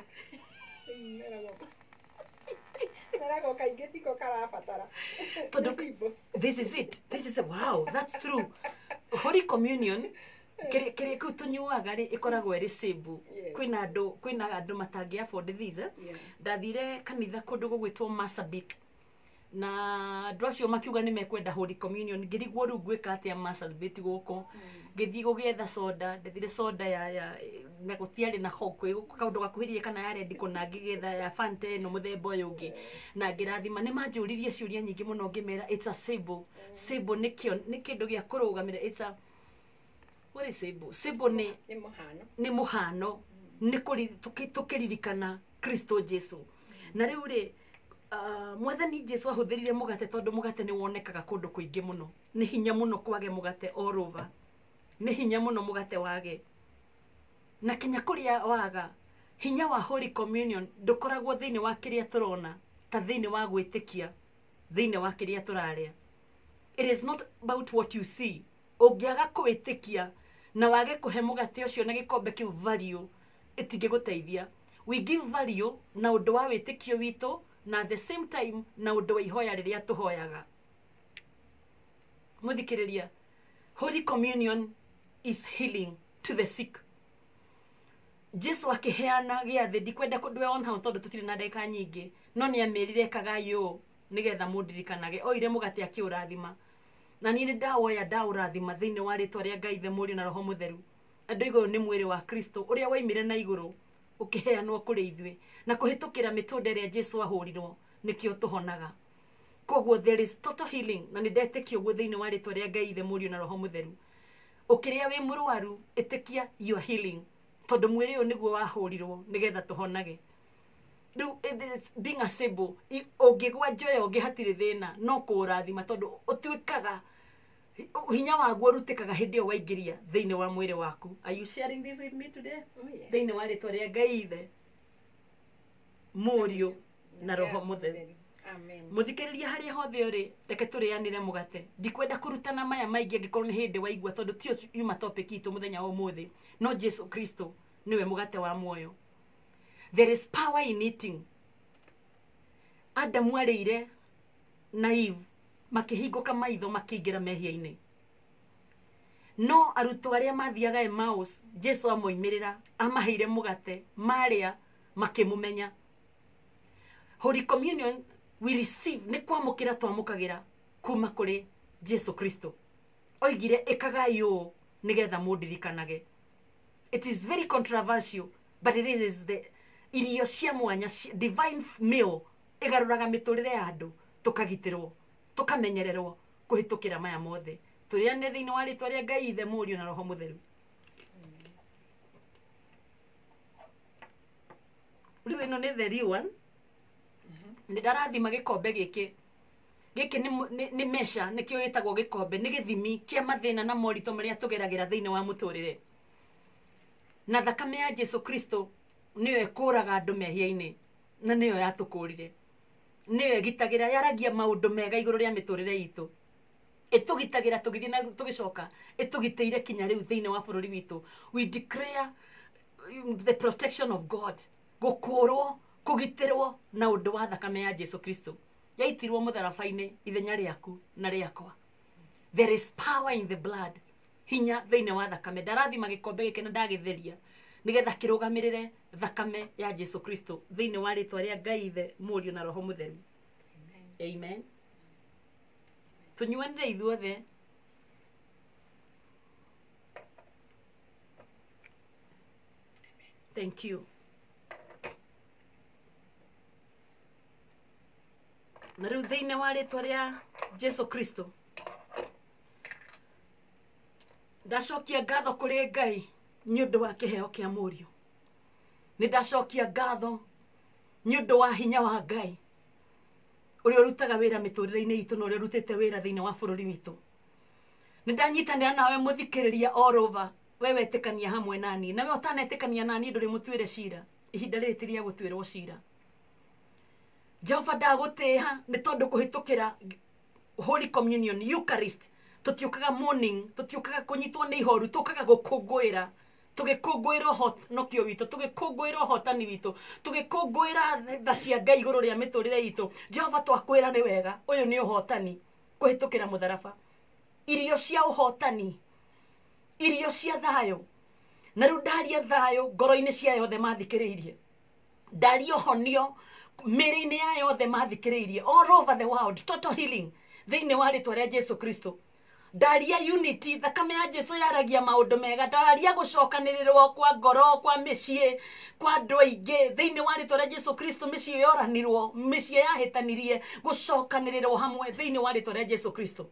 Narago kaingĩ tiko karabatara. This is it. This is a, wow, that's true. Holy Communion kire kire ku tunyuaga ri ikoragwo iri simple. Kwina andu kwina andu matangi afford these. Ndathire kanitha kundu gugwitwo Marsabit. Na andu acio makiuga ni mekwenda Holy Communion ngirigwo ru gwika atia Marsabit guko. Ngithii gugietha soda, ndathire soda ya ya na gutiari na hokwe kaundu gakuhirie kana ya red kuna ngigetha ya Fanta no muthemba uyu ungi na ngirathima ni manjuririe ciuria nyingi muno ngimera it's a symbol symbol ni kio ni kindu gia kurugamira it's a what is symbol symbol ni ni muhano ni muhano ni kuri tukiririkana Kristo Jesu na riu ri Uh, mwathani Jesu ahuthirire mugate tondu mugate ni wonekaga kundu kuingi muno ni hinya muno kwage mugate all over ni hinya muno mugate wage na kinya kuria waga hinya wa Holy Communion ndukoragwo thiini wa kiria turona ta thiini wa gwitikia thiini wa kiria turaria it is not about what you see ungiaga kwitikia na wage kuhe mugate ucio na gikombe kiu value itingiguteithia we give value na undu wa witikio wito na at the same time na undu wa ihoya riria tuhoyaga muthikiriria Holy Communion is healing to the sick. Jesu akiheana giathi ndikwenda kundwe on how tondu tutire na ndeka nyingi no ni amerire kagayo nigetha mundirikanage oire mugate akiurathima na ni ndawoya ndaurathima thiini wa ritwa ria Ngai the Mũriũ na Roho Mũtheru andu iguru ni mwiri wa Kristo uria waimire na iguru ukiheanwo kuri ithuĩ na kuhitukira mitunde ria Jesu ahurirwo nikio tuhonaga koguo there is total healing na ni ndetekio guo thiini wa ritwa ria Ngai the Mũriũ na Roho Mũtheru ukiria wi murwaru itikia you are healing tondu mwiri uyu niguo wahurirwo nigetha tuhonage riu it's being a symbol ungigwa njoya ungihatire thina no kurathima tondu utwikaga hinya waguo urutikaga hindi yo waingiria thiini wa mwiri waku. Are you sharing this with me today? Oh, yes. Thiini wa ritwa ria Ngai Ithe Murio na Roho Mutheru. Amen. Muthikiriria haria hothe uri reke turianire mugate ndikwenda kurutana maya maingi angikorwo ni hindi waigua tondu tio yuma topic itu muthenya wa umuthi no Jesus Kristo niwe mugate wa muoyo. There is power in eating. Adamu arĩire na Eve makihinguka maitho makiingira mehia-ini no arutwo aria mathiaga Emmaus Jesu amoimirira amaheire mugate maria makimumenya. Holy Communion we receive ni kwamukira twamukagira kuma kuri Jesu Kristo oigire ikagai uu nigetha mundirikanage. It is very controversial but it is the irio cia mwanya divine meal igaruraga miturire ya andu tukagitirwo tukamenyererwo kuhitukira maya mothe turiane thiini wa ritwa ria Ngai Ithe Murio na Roho Mutheru. Riu ino ni the real one. Ni ndarathima gikombe giki giki ni ni mesha nikio gitagwo gikombe ni githimi kia mathina na morito maria tugeragira thiini wa muturire na thakame ya Jesu Kristo niyo ekuraga andu mehia-ini na niyo yatukurire niyo egitagira yaragia maundu mega iguru ria miturire itu itugitagira tugithie na tugicoka itugiteire kinya riu thiini wa bururi witu. We declare the protection of God gukurwo kugitirwo na undu wa thakame ya Jesu Kristo yaitirwo mutharabaini ithenya riaku na riakwa. There is power in the blood. Hinya thiini wa thakame ndarathima gikombe giki na ndagitheria nigetha kirugamirire thakame ya Jesu Kristo thiini wa ritwa ria Ngai Ithe Murio na Roho Mutheru. Amen, amen. Tunyuanire ithuothe thank you. Na riu thiini wa ritwa ria Jesu Kristo ndacokia ngatho kuri Ngai ni undu wa kiheo kia Murio. Ni ndacokia ngatho ni undu wa hinya wa Ngai uri urutaga wira miturire-ini itu no uri urutite wira thiini wa bururi witu. Ni ndanyitanira nawe muthikiriria all over we wetikania hamwe nani na we utanetikania nani nduri mutuire cira ihinda riri tiria gutwirwo cira. Jehova ndagutiha ni tondu kuhitukira Holy Communion Eucharist tutiukaga morning tutiukaga kunyitwo ni ihoru tukaga gukungwira tugikungwira hot nokio witu tugikungwira hotani witu tugikungwira tha cia Ngai iguru ria miturire itu. Jehova twakwira ni wega uyu ni uhotani kuhitukira mutharaba irio cia uhotani irio cia thayo na riu ndaria thayo ngoro-ini cia yothe mathikiriirie ndaria honio miri-ini ya yothe mathikiriirie all over the world total healing thiini wa ritwa ria Jesu Kristo. Ndaria unity thakame ya Jesu yaragia maundu mega ndaria gucokanirirwo kwa ngoro kwa micii kwa andu aingi thiini wa ritwa ria Jesu Kristo micii yoranirwo micii yahitanirie gucokanirirwo hamwe thiini wa ritwa ria Jesu Kristo.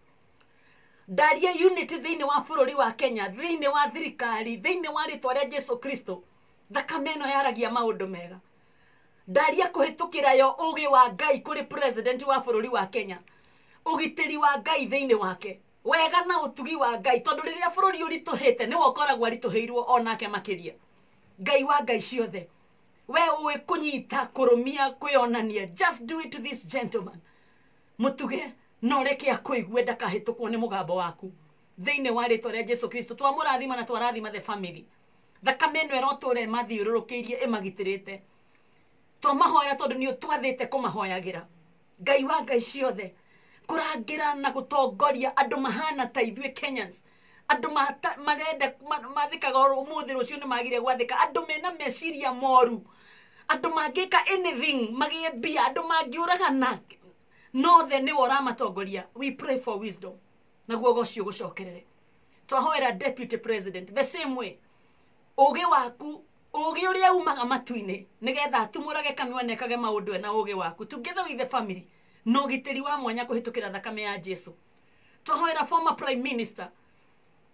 Ndaria unity thiini wa bururi wa Kenya thiini wa thirikari thiini wa ritwa ria Jesu Kristo thakame no yaragia maundu mega. Ndaria kuhitukira yo ugi wa Ngai kuri president wa bururi wa Kenya ugitiri wa Ngai thiini wake wega na utugi wa Ngai tondu riria bururi urituhite ni wokoragwo arituheirwo onake makiria. Ngai wa Ngai ciothe we uwe kunyita kurumia kwionania just do it to this gentleman mutuge no reke akuigue ndakahitukwo ni mugambo waku thiini wa ritwa ria Jesu Kristo. Twamurathima na twarathima the family thakame no eroture mathiururukiirie imagitirite twamahoera tondu ni twathite kumahoyagira. Ngai wa Ngai ciothe kurangira na gutongoria andu mahana ta ithuĩ Kenyans andu marenda mathikaga umuthi rucio ni magire gwathika andu mena meciria moru andu mangika anything magie bia andu mangiuragana no the ni wora matongoria. We pray for wisdom na guogo cio gucokerere twahoera deputy president the same way ugi waku ugi uria umaga matu-ini nigetha atumurage kanua nekage maundu na ugi waku together with the family no gitiri wa mwanya kuhitukira thakame ya Jesu. Twahoera former prime minister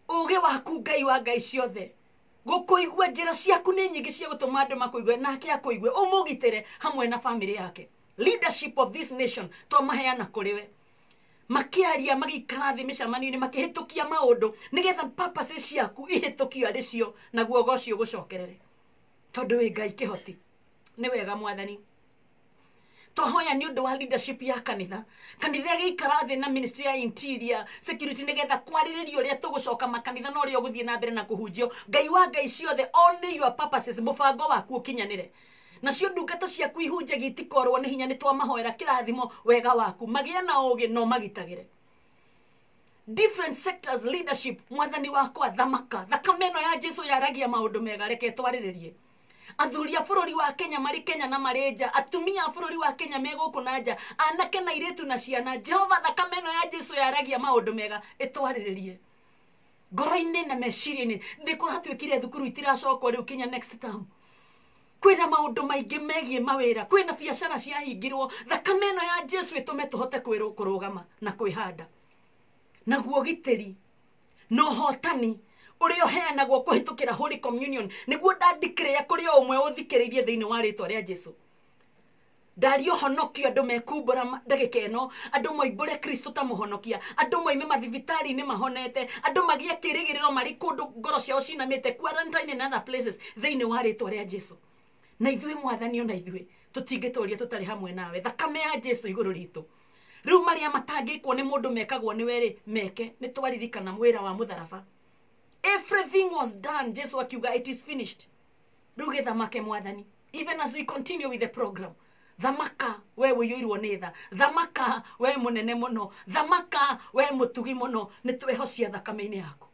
uge waku ngai wa ngai ciothe gukuigua njira ciaku ni nyingi cia gutuma andu makuigue nake akuigue umugitire hamwe na family yake. Leadership of this nation twamaheana kuriwe makiaria magikara thi micamani-ini makihitukia maundu nigetha purposes ciaku ihitukio aricio naguo gocio gucokerere tondu wi ngai kihoti. Ni wega mwathani twahoya ni undu wa leadership ya kanitha kanitha gikara thi na ministry ya interior security nigetha kwariririo ria tugucoka makanitha no rio guthie na mbere na kuhunjio ngai wa ngai ciothe only your purposes mubango waku ukinyanire nacio ndungata ciaku ihunjagia itikorwo ni hinya ni twamahoera kirathimo wega waku magie na ugi no magitagire different sectors leadership mwathani wakwa thamaka thakame ĩno ya Jesu yaragia maundu mega reke twariririe athuri a bururi wa Kenya mari Kenya na mareja atumia a bururi wa Kenya meguku na nja anake na iretu na ciana Jehova thakame ĩno ya Jesu yaragia maundu mega itwariririe ngoro-ini na meciria-ini ndikora twikire thukuru itiracokwo riu kinya next term kwina maundu maingi megie mawira kwina biacara ciahingirwo thakame ĩno ya Jesu itume tuhote kurugama na kwihanda naguo giteri no hotani urio heanagwo kuhitukira Holy Communion niguo ndandikire kuri o umwe uthikiririe thiini wa ritwa ria Jesu ndario honokio andu mekumbura ndagika ino andu moimbure Kristo ta muhonokia andu moime mathibitari ni mahonete andu magie kirigiriro mari kundu ngoro ciao cinamite quarantine in other places thiini wa ritwa ria Jesu na ithue mwathani ona ithue tutingitoria tutari hamwe nawe thakame ya Jesu iguru ritu riu maria matangikwo ni mundu mekagwo ni weri meke ni twaririkana mwira wa mutharaba. Everything was done. Jesu akiuga it is finished. Riu githamake mwathani even as we continue with the program. Thamaka we wiyirwo ni tha thamaka we munene muno thamaka we mutugi muno ni twehocia thakame-ini yaku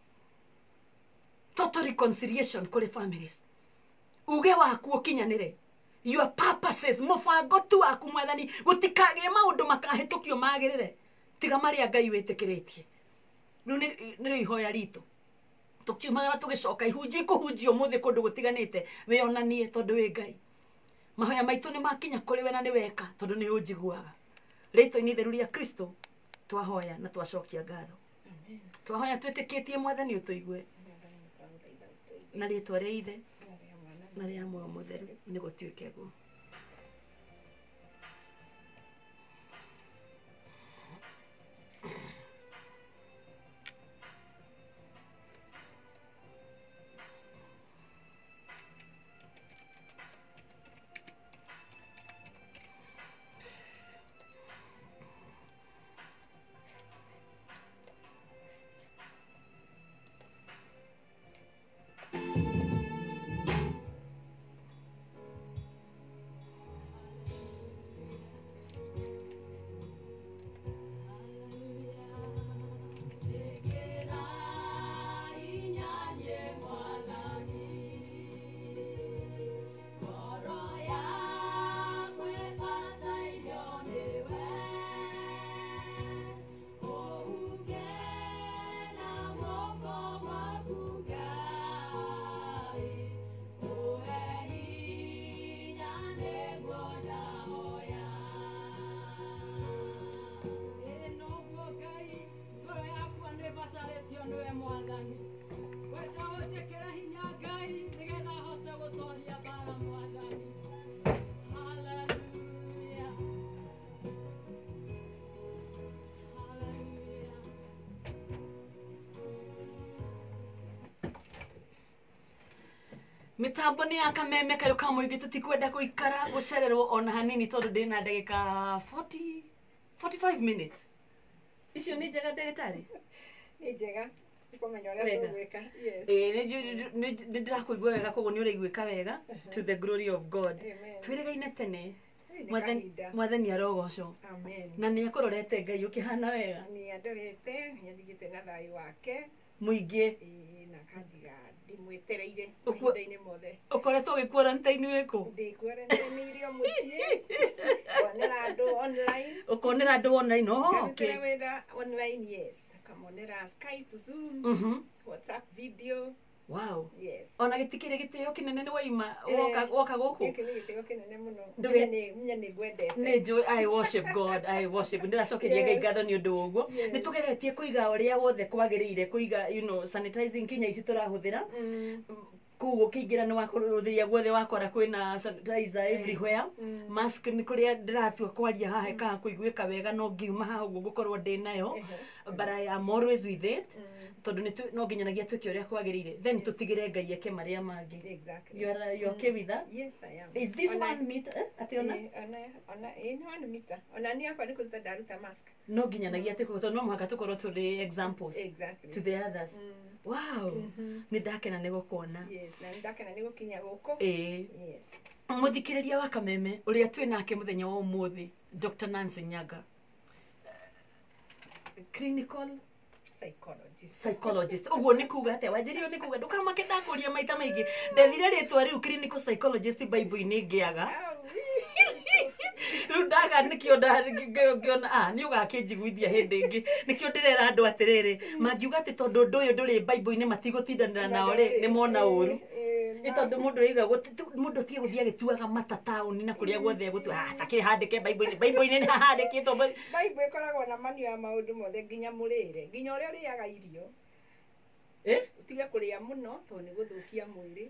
total reconciliation kuri families uge waku ukinyanire your purposes mubango tu waku mwathani gutikage maundu makahitukio magirire tiga maria ngai witikiritie riu ni ihoya ritu tukiumagara tugicoka ihunji kuhunjio muthi kundu gutiganite wionanie tondu wi ngai mahoya maitu ni makinya kuri we na ni weka tondu ni unjiguaga rito-ini theru ria Kristo twahoya na twacokia ngatho amen twahoya twitikitie mwathani utuigue na ritwa ria ithe na ria Muoyo Mutheru ni gutuike guo. mitambo ni akameme kayo kamuigi tutikwenda kuikara gucererwo ona hanini tondu ndina ndagika forty forty-five minutes icio ni njega ndagitari ni njega kumenya uria tugwika yes eh ni ndirakuigua wega koguo ni uraiguika wega to the glory of God twirigaine tene mwathani mwathani arogocwo amen na ni akororete ngai ukihana wega ni andorete ni athigite na thayu wake muingi na kanjiga ndimwetereire mahinda-ini mothe ukoretwo ugikuo quarantine wiku ndi quarantine irio mucii onera andu online ukonera andu online oh okay wenda online yes kamonera Skype Zoom mhm WhatsApp video Wow. Yes. Ona gitikire gitio kinene ni waima Eh, woka woka guku. Gĩkĩ nĩ gĩtĩo kĩnene mũno. Ndũge- Nĩ nĩ nĩ ngwendete. Nĩ njũĩ, I worship God, I worship. Ndĩracokeria Ngai Yes. ngatho nĩ ũndũ wa ũguo. Yes. Nĩ tũgeretie kũiga ũrĩa wothe kwagĩrĩire kũiga, you know, sanitizing kinya ici tũrahũthĩra. Mm. Kũu ũkĩingĩra nĩ wakũrũthĩria guothe wakora kwĩna sanitizer everywhere. Mm. Mask nĩ kũrĩa ndĩratua kwaria haha ĩkaga kũiguĩka wega no ngiuma haha ũguo ngũkorwo ndĩ nayo. Ehe. But I am always with it. Mm. Tondũ nĩ tu- no nginyanagia twĩke ũrĩa kwagĩrĩire. Then tũtigĩre Ngai eke marĩa mangĩ. Exactly. You are, you are okay with that? Yes, I am. Is this Ona- one meter? Eh? Atĩ ona? Eh, ona ona eh nĩ one meter. Ona niĩ akwa nĩ kũruta ndaruta mask. No nginyanagia atĩ tondũ no mũhaka tũkorwo tũrĩ examples Exactly. to the others. Mm. Wow. Mhm. Nĩ ndakena nĩ gũkuona. Yes, na ndakena nĩ gũkinya gũkũ. Ĩĩ. Yes. Mũthikĩrĩria wa Kameme ũrĩa twĩ nake mũthenya wa ũmũthĩ, Doctor Nancy Nyaga. Uh, clinical Psychologist. psychologist. Ũguo nĩ kuga atĩa? Wanjĩrĩo nĩ kuga ndũkamake ndakũria maita maingĩ. Ndethire rĩtwa rĩu clinical psychologist Bible-inĩ ngĩaga. Au, Rĩu ndaga nĩkĩo ngĩona ah nĩ ũgakĩnjiguithia hĩndĩ ĩngĩ. Nĩkĩo ndĩrera andũ atĩrĩrĩ, mangiuga atĩ tondũ ũndũ ũyũ ndũrĩ Bible-inĩ matigũtindanĩra nao rĩ, nĩ mona ũru. Eh, eh, Nĩ tondũ mũndũ aiga mũndũ tiĩ gũthiĩ agĩtuaga mata taũni na kũrĩa guothe egũtua ah takĩrĩ handĩke Bible-inĩ. Bible-inĩ nĩ hahandĩkĩtwo. Bible ĩkoragwo na mani ya maũndũ mothe nginya mũrĩre nginya ũrĩa ũrĩaga irio Eh? utige kũrĩa mũno tondũ nĩ gũthũkia mwĩrĩ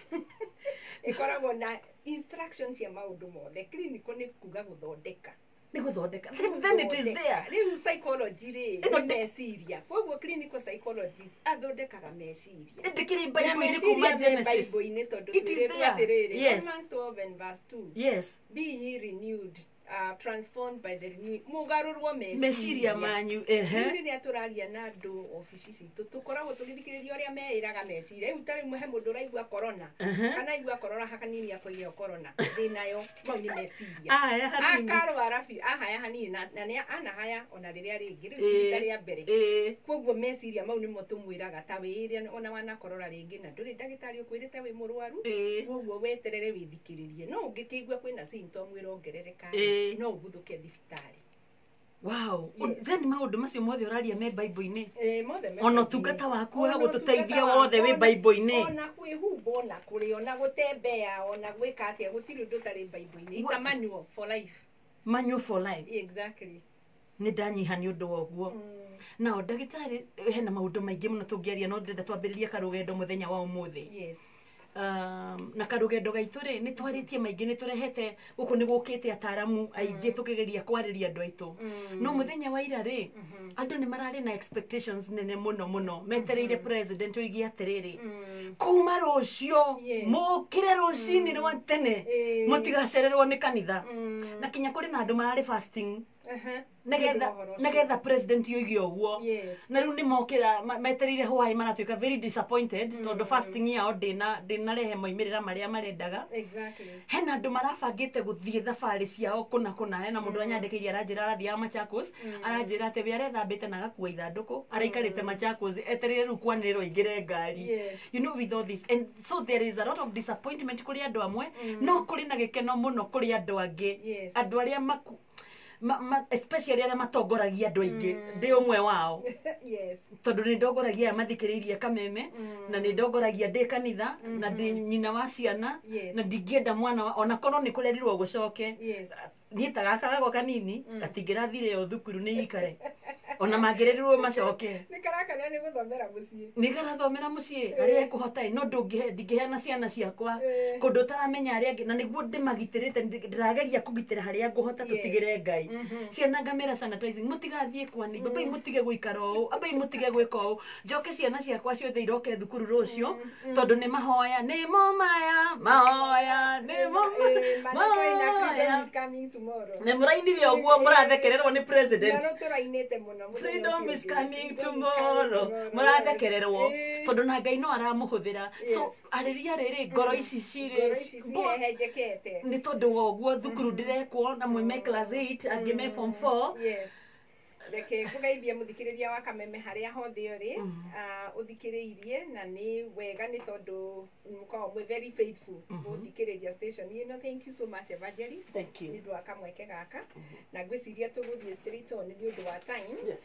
ĩkoragwo na instructions cia maũndũ mothe clinical nĩ kuga gũthondeka Nĩ gũthondeka. Then, then it is there. rĩu psychology rĩ Ĩno nĩ ndĩ- meciria koguo clinical psychologist athondekaga meciria Ndĩkĩrĩ na Bible-inĩ kuma meciria me Genesis. Bible-inĩ tondũ It is twĩrĩtwo there. atĩrĩrĩ Yes. Romans twelve and verse two Yes. be ye renewed uh, transformed by the renewing mũgarũrwo Meciria manyu. rĩu Ehe. rĩrĩa tũraria na andũ obici citũ tũkoragwo tũgĩthikĩrĩria ũrĩa meĩraga meciria rĩu tarĩ he mũndũ ũraigua korona Aha. kana aigua korona hakanini akoiga korona ndĩnayo mau nĩ meciria Aya hanini. akarwara biũ ahaya hanini na na nĩ anahaya ona rĩrĩa rĩngĩ rĩu Ĩĩ. rita rĩa mbere Ĩĩ. koguo meciria mau nĩmo tũmwĩraga ta wĩĩre ona wanakorora rĩngĩ na ndũrĩ ndagĩtarĩ ũkwĩrĩte wĩ mũrwaru Ĩĩ. koguo weterere wĩthikĩrĩrie no ũngĩkĩigua kwĩna symptom ĩrongerereka Ĩĩ. no ũguthũke thibitarĩ Wow. Yes. Then maũndũ macio mothe ũraria me Bible-inĩ. Eh, mothe me Ona Bible-inĩ. ũtungata waku wa Ona gũtũteithia ũtungata wothe wĩ waku, Bible-inĩ. ona kwĩhumba ona kũrĩa ona gũtembea ona gwĩka atĩa gũtirĩ ũndũ ũtarĩ Bible-inĩ it's a What? manual for life Manual for life. exactly Nĩ ndanyiha nĩ ũndũ wa ũguo. mm. Nao ndagĩtarĩ hena maũndũ maingĩ mũno tũngĩaria no ndĩrenda twambĩrĩrie karũgendo mũthenya wa ũmũthĩ. yes Um, na karũgendo gaitũ rĩ nĩ twarĩtie maingĩ nĩ tũrehete gũkũ nĩ gũkĩte ataramu aingĩ tũkĩgeria kwarĩria andũ aitũ. Mm. No mũthenya wa ira rĩ Mhm. andũ nĩ mararĩ na expectations nene mũno mũno metereire president oigi atĩrĩrĩ Mm. kuma rũcio Yes. mũkĩre rũcinĩ rwa tene Eh. mũtigacererwo nĩ kanitha. Mm. Na kinya kũrĩ na andũ mararĩ fasting Aha. nĩgetha Ũhoro ũcio. nĩgetha president oige ũguo. Yes. Na rĩu nĩ mokĩra ma- metereire hwaĩ maratuĩka very disappointed Mm. tondũ fasting yao ndĩna ndĩnarehe moimĩrĩra marĩa marendaga. Exactly. Hena andũ marabangĩte gũthiĩ thabarĩ ciao kũna kũna. Hena mũndũ anyandĩkĩire aranjĩra arathiaga Machakos Mm. aranjĩra atĩ we arethambĩte na agakua ithandũkũ araikarĩte Machakos etereire rĩu kwanĩrĩrwo aingĩre ngari. Yes. You know, with all this and so there is a lot of disappointment kũrĩ andũ amwe Mm. no kũrĩ na gĩkeno mũno kũrĩ andũ angĩ. Yes. Andũ arĩa maku ma, ma, especially arĩa matongoragia andũ aingĩ Mm. ndĩ ũmwe wao Yes. tondũ nĩ ndongoragia aya mathikĩrĩirie Kameme Mm. na nĩ ndongoragia ndĩ kanitha na Mhm. ndĩ nyina wa ciana Yes. na ndingĩenda mwana wa- ona korwo nĩ kũrerirwo gũcoke Yes. niĩ ta gaka gakwa kanini Mm. gatingĩrathire o thukuru nĩ ikare ona mangĩrerirwo macoke Nĩ karakanĩa nĩ gũthomera mũciĩ. nĩ karathomera mũciĩ arĩa ekũhota no ndũngĩhe ndingĩheana ciana ciakwa Eh. kũndũ ũtaramenya arĩa angĩ na nĩguo ndĩmagitĩrĩte ndĩ- ndĩrageria kũgitĩra harĩa ngũhota Yes. tũtigĩre Ngai. Mhm. Ciana ngamera sanitizing mũtigathiĩ kwani babai mũtige gũikara ũũ abai mũtige gwĩka ũũ njoke ciana ciakwa ciothe iroke thukuru rũcio Mm, mm. tondũ nĩ mahoya nĩ mũmaya mahoya nĩ Eh, mũmaya maana twaina freedom mahoya is coming tomorrow. nĩ mũrainire ũguo mũrathekererwo nĩ president. Na no tũrainĩte mũno mũthenya Freedom ũcio is ũngĩ. coming Freedom is tomorrow. coming Mũrathekererwo Eh. tondũ na Ngai no aramũhũthĩra. So Yes. arĩria rĩrĩ ngoro ici Ngoro ici cirĩ bo- cihehenjekete. nĩ tondũ wa ũguo thukuru ndĩrekwo na mwĩme class eight angĩ me form four. Yes. Reke ngũgeithie mũthikĩrĩria wa Kameme harĩa hothe ũrĩ Mhm. ah, ũthikĩrĩirie na nĩ wega nĩ tondũ mũkoragwo mwĩ very faithful Mhm. gũthikĩrĩria station ĩno. Thank you so much Evangelist Thank you. nĩ ũndũ wa kamweke gaka na ngwĩciria tũgũthiĩ straight on nĩ ũndũ wa time. Yes.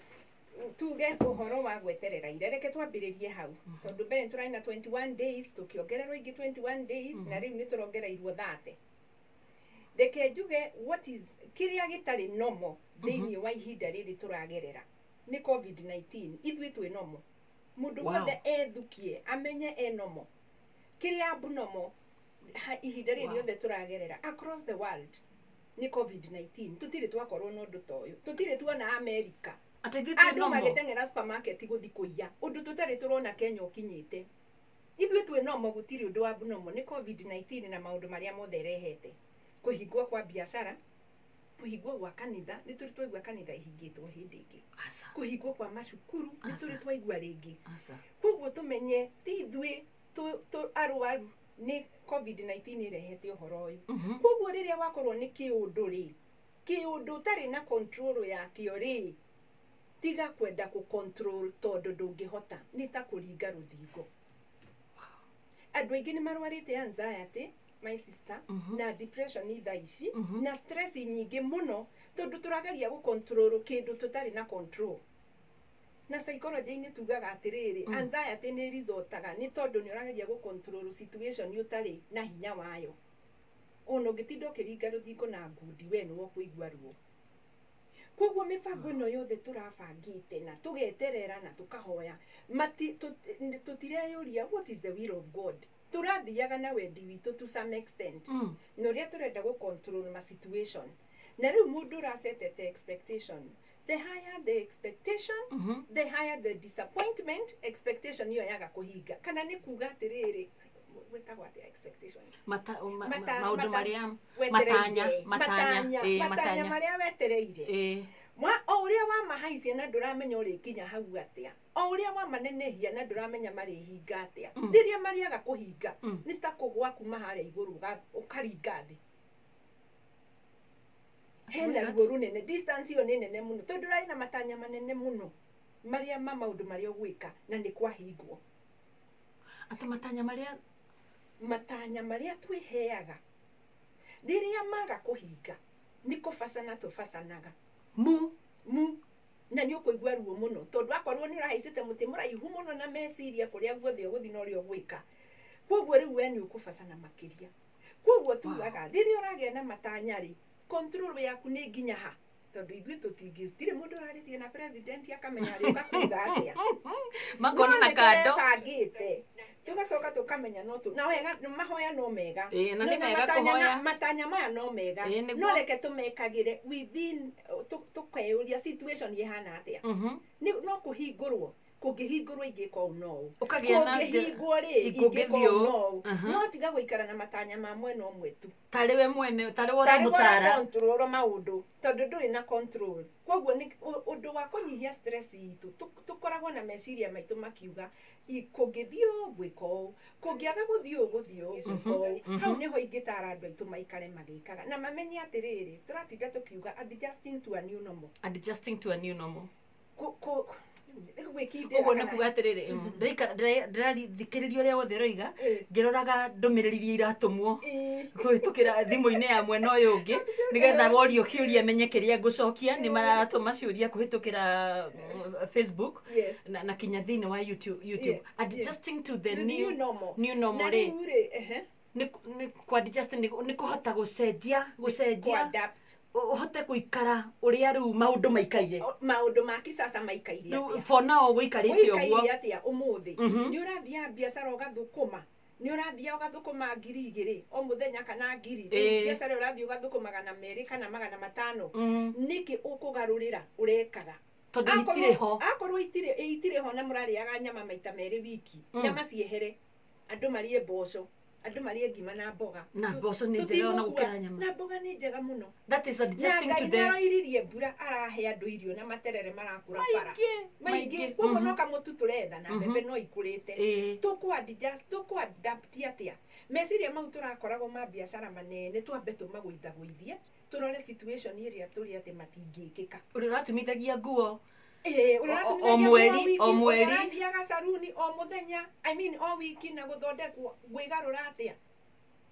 tuge uhoro wa gweterera irereke twambiririe hau tondu mbere turai na twenty-one days tukiongererwo ingi twenty-one days na riu ni turongereirwo thirty reke njuge what is kiria gitari nomo thiini wa ihinda riri turagerera ni covid nineteen ithui twi nomo mundu wothe ethukie amenye e nomo kiria bunomo ihinda riri yothe turagerera across the world ni covid nineteen tutire twakorwo no ndu toyo tutire tuona America andu magitengera supermarket guthi kuiya undu tutari turona Kenya ukinyite ithui twi nomo gutiri undu wa bunomo ni covid nineteen na maundu maria mothe rehete kuhingwo kwa biashara kuhingwo kwa kanitha ni turi twaigua kanitha ihingitwo hindi ingi kuhingwo kwa macukuru ni turi twaigua ringi koguo tumenye ti ithui tu arwaru ni covid nineteen irehete uhoro uyu koguo riria wakorwo ni kiundu ri kiundu tari na control ya kio ri tiga kwenda ku control tondu ndungihota ni ta kuringa ruthingo andu aingi ni marwarite anxiety my sister mm -hmm. na depression itha ici mm -hmm. na stress nyingi muno tondu turageria gu control kindu tutari na control na psychology ni tugaga atiriri mm. anxiety ni rizotaga ni tondu ni urageria gu control situation utari na hinya wayo ono gitindo kiringa ruthingo na ngudi we ni wo kuigua ruo koguo mibango ino yothe turabangite na tugeterera na tukahoya mati tutireyuria what is the will of God turathiaga na wendi witu to some extent mm. no ria turenda go control ma situation na riu mundu rasetete expectation the higher the expectation mm -hmm. the higher the disappointment expectation iyo yaga kuhinga kana ni kuga atiriri wetagwo atia expectation mata maundu maria matanya matanya eh matanya maria wetereire eh mwa o uria wa mahaicia na nduramenya uri kinya hau atia o uria wa manenehia na nduramenya mari hinga atia riria mariaga kuhinga ni ta kugwa kuma haria iguru ukaringa thi hena ruo runene distance iyo nene muno tondu rai na matanya manene muno maria ma maundu maria ugwika na ni kwahingwo ata matanya maria matanya maria twiheaga riria maga kuhinga ni kubacana tubacanaga mu mu na ni ukuigua ruo muno tondu akorwo ni urahaicite muti muraihu muno na meciria kuria guothe uguthi no rio gwika koguo riu we ni ukubacana makiria koguo tugaga riria uragia na matanya ri control yaku ni nginya ha tondu ithui tutingitire mundu uraritie na president akamenya ri ukakuga atia makona na kando bangite tugacoka tukamenya no tu na wega mahoya no mega eh na ni mega kuhoya matanya maya no mega no reke tumekagire within tukeyuria situation yehana atia ni no kuhingurwo kungihingurwo ingiko no ukagia na kungihingwo ri ingiko no no tiga guikara na matanya ma mwena umwe tu tari we mwene tari wora mutara control maundu tondu nduri na control koguo ni undu wa kunyihia stress itu tukoragwo na meciria maitu makiuga ikungithio gwiko kungiaga guthio guthio gwiko hau niho ingitara andu aitu maikare magikaga na mamenye atiriri turatinda tukiuga adjusting to a new normal adjusting to a new normal ko uguo ni kuga atiriri ndirathikiriria uria wothe roiga ngiroraga ndumiriri iria iratumwo kuhitukira thimu-ini ya mwena uyu ungi nigetha worio kiuria menye kiria ngucokia ni maratuma ciuria kuhitukira Facebook na, na kinya thini wa YouTube YouTube adjusting to the new normal new normal ri ni ni kwa adjust ni kuhota gucenjia gucenjia uhote kuikara uria riu maundu maikaire maundu ma kisasa maikaire for now wikarite uguo atia umuthi ni urathia biashara ugathukuma ni urathia ugathukuma ngiri igiri o muthenya kana ngiri biashara urathia ugathukuma magana meri kana magana matano niki ukugarurira urekaga tondu itire ho akorwo itire itire ho na murariaga nyama maita meri wiki nyama ciehere andu marie mboco andu marie ngima na mboga na mboco ni njega ona gukira nyama na mboga ni njega muno that is adjusting to the na iririe mbura arahe andu irio na materere marakura bara maingi koguo no kamutu turetha na mbembe no ikurite tuku adjust tuku adapt atia meciria mau turakoragwo ma biashara manene twambe tumagwithagwithie turore situation iria turi ati matingikika uri ratumithagia nguo eh uri ratumithagia o mweri o mweri ndiaga saruni o muthenya I mean o wiki na guthondekwo gwigarura atia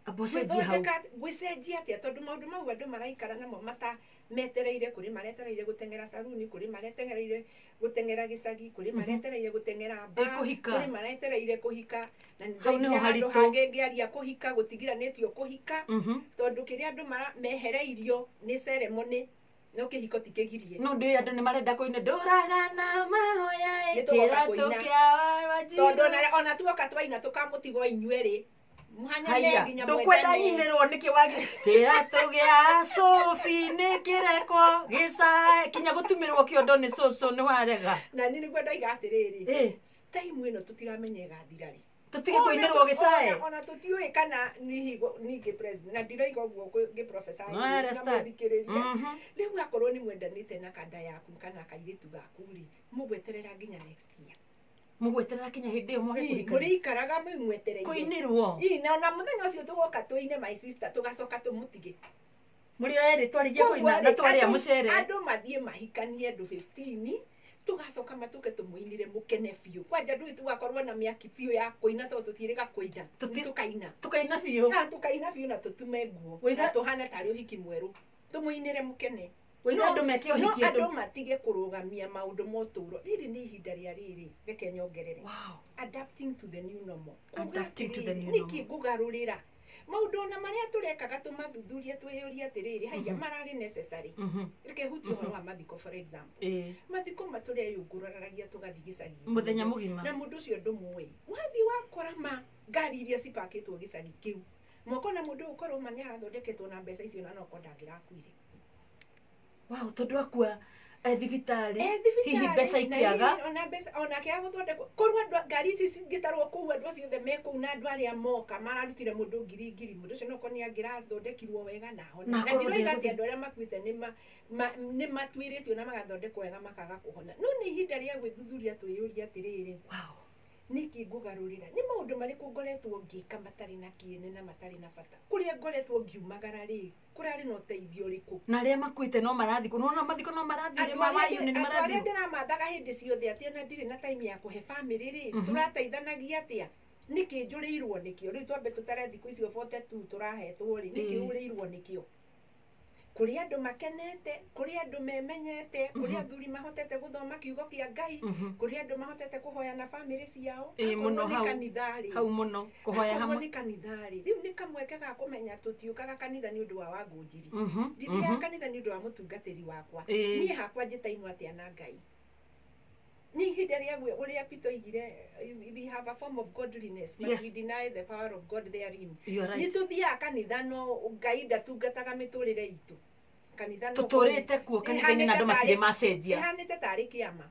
Abocenjia hau. Gwicenjia atia tondu maundu mau andu maraikara namo mata metereire kuri maretereire gutengera saruni kuri maretereire gutengera gicagi kuri maretereire gutengera ba Kuhika. kuri maretereire kuhika na Hau niho haritũ. hange ngiaria kuhika gutigiranitio kuhika Mhm. tondu kiria andu mehereirio ni ceremony no kihiko tikigirie No ndi andu ni marenda kuina nduragana mahoya Nĩ tũgoka kiratu kũina. kia wajiru. tondu ona ona tuoka twaina tukamutigo inyueri muhanya Haya, nginya ndukwenda inirwo niki wagi kiratu gia Sophie ni kireko gicae kinya gutumirwo kiondo ni cucu ni warega. na ni niguo ndoiga atiriri Eh, time ino tutiramenya igathira ri tutige kuinirwo gicae. Ona- ona tutiui kana nihigo ningi president na ndiroiga uguo ngi professor No, I understand. Mhm. riu akorwo ni mwendanite na kanda yaku kana kairitu gaku ri mugweterera nginya next year Mugweterera kinya hindi iyo mwage muri kurikana. ikaraga mwetereire Kuinirwo. ii na ona muthenya ucio tugoka tuine my sister tugacoka tumutige Muri eri twarigie kuina na twaria mucere. andu mathie mahikanie andu fifteen tugacoka matuke tumuinire mukene biu kwanja ndui tugakorwo na miaki biu ya kuina to tutiriga kuina Tuti- tukaina Tukaina biu. na tukaina biu na tutume nguo Wiga- na tuhana tari uhiki mweru tumuinire mukene Wiga andu meke uhiki no andu. andu matige kurugamia maundu moturo riri ni ihinda ria riri reke nyongerere Wow. adapting to the new normal Adapting to the new niki normal. ngugarurira maundu ona maria turekaga tumathuthurie twiyurie atiriri haiya Mhm. marari necessary Mhm. reke huti uhoro wa mathiko for example Eh, mathiko matureyunguraragia tugathi gicagi muthenya mugima. na mundu ucio ndumui wathi wakora ma ngari iria cipakitwo gicagi kiu moko na mundu ukorwo ma niarathondeketwo na mbeca icio na noko ndangirakuire Wow, tondu akua eh, thibitari. Eh, thibitari, Hihi mbeca na ikiaga. hihi ona mbeca ona kia guthondekwo korwo andu ngari ici cingitarwo kuu andu acio othe me kuu na andu aria moka mararutire mundu ngiri ngiri mundu ucio noko ni angirathondekirwo wega na hona Na na akorwo ndiroiga ati ndegũthi- andu aria makuite ni ma- ma- ni matuiritio na magathondekwo wega makaga kuhona no ni ihinda ria gwithuthuria twiyuria atiriri Wow. niki ngugarurira ni maundu mariku ngoretwo ngika matari na kiene na matari na bata kuria ngoretwo ngiumagara ri kurari na uteithio riku Na aria makuite no marathi kuno na mathiko no marathi mama yuni ni aria marathi. ndiramathaga hindi ciothe atia na ndiri na time ya kuhe family ri Mhm. turateithanagia atia niki njurirwo nikio riu twambe tutare thiku icio forty two turahetwo ri niki Mm. urirwo nikio kuri andu makenete kuri andu memenyete kuri athuri mahotete guthoma kiugo kia Ngai Mhm. kuri andu mahotete kuhoya na family ciao Ĩĩ, mũno Akorwo nĩ hau. kanithari Hau muno kuhoya akorwo hamwe. nĩ kanithari riu nĩ kamweke ga kũmenya tũtiũkaga kanitha nĩ ũndũ wa wangunjiri Mhm. ndithiaga Mhm. kanitha nĩ ũndũ wa mũtungatĩri wakwa Ĩĩ. niĩ hakwa njĩtainwo atĩa na Ngai nĩ ihinda rĩa gwe ũrĩa Peter oigire we have a form of godliness but Yes. we deny the power of God therein You are nĩ right. tũthiaga kanitha no Ngai ndatungataga mĩtũrĩre itũ kanitha no Tuturite kuo kanitha-inĩ na andu matire macenjia. ihanĩte tarĩ kĩama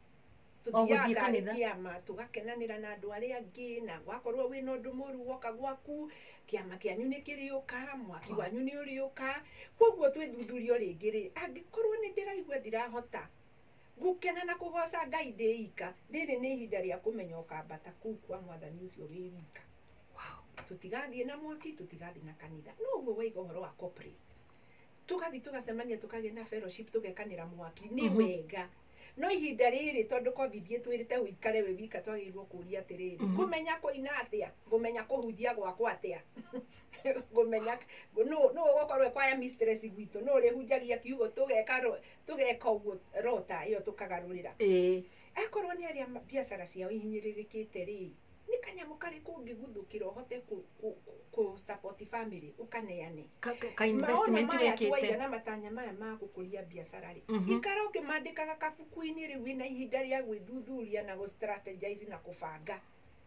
O gũthiĩ tuthiaga tarĩ kanitha. kĩama tugakenanĩra na andũ arĩa angĩ na gwakorwo wĩna ũndũ mũru woka gwaku kĩama kĩanyu nĩ kĩrĩũka mwaki wanyu nĩ ũrĩũka koguo twĩthuthurio rĩngĩ rĩ angĩkorwo nĩ ndĩraigua ndirahota gũkena na kũgoca Ngai ndĩ ika rĩrĩ nĩ ihinda rĩa kũmenya ũkambata kũu kwa mwathani ũcio wĩ wika tũtigathiĩ na mwaki tũtigathiĩ na kanitha no ũguo waiga ũhoro wa corporate tugathi tugacemania tukagĩa na fellowship tugekanĩra mwaki nĩ Mhm. wega no ihinda rĩrĩ tondũ covid twĩrĩte ũikare we wika twagĩrĩirwo kũria atĩrĩrĩ Mhm. ngũmenya kũina atĩa ngũmenya kũhunjia gwakwa atĩa ngũmenya no no ũgũkorwo kwaya mistress gwitũ no ũrĩhunjagia kiugo tũgeka ro- tũgeka ũguo rota ĩyo tũkagarũrĩra Ĩĩ. akorwo nĩ arĩa ma- biacara ciao ihinyĩrĩrĩkĩte rĩ nĩ kanyamũ karĩkũ ũngĩguthũkĩra ũhote ku, ku, ku support family ũkaneane Ka- ka- ka investment Maono maya twaiga wekite. na matanya maya ma gũkũria biacara rĩ Mhm. ikara ũkĩmandĩkaga kabuku-inĩ rĩu wĩna ihinda rĩa gwĩthuthuria na gũ-strategize na kũbanga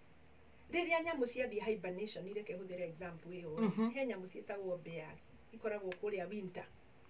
rĩrĩa nyamũ ciathiĩ hibernation reke hũthĩre example ĩyo rĩ, Mhm. he nyamũ ciĩtagwo bears ikoragwo kũrĩa winter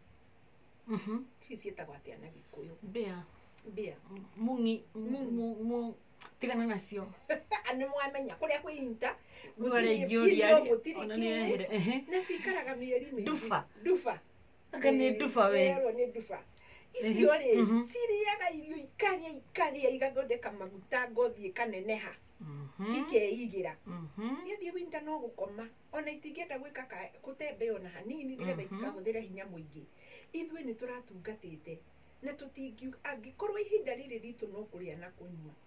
Mhm. ici ciĩtagwo atĩa na gĩkũyũ Bea. bear Mungi. Mungi. Mu- mu- tigana nacio. nĩ mwamenya kũrĩa kwĩ winter Gwara gũtirĩ ingĩũria irio, rĩ, gũtirĩ ona kĩ. nĩehere, ehe. na cikaraga mĩeri mĩingĩ Nduba. nduba Aka nĩ nduba we. Ĩrerwo nĩ nduba icio rĩ Mhm. cirĩaga irio ikarĩa ikarĩa igathondeka maguta ngothi ĩkaneneha Mhm. ikeigĩra Mhm. ciathiĩ winter no gũkoma ona itingĩenda gwĩka ka- gũtembe ona hanini nĩgetha Mhm. itikahũthĩre hinya mũingĩ ithuĩ nĩ tũratungatĩte na tũtingiuga angĩkorwo ihinda rĩrĩ ritũ no kũrĩa na kũnyua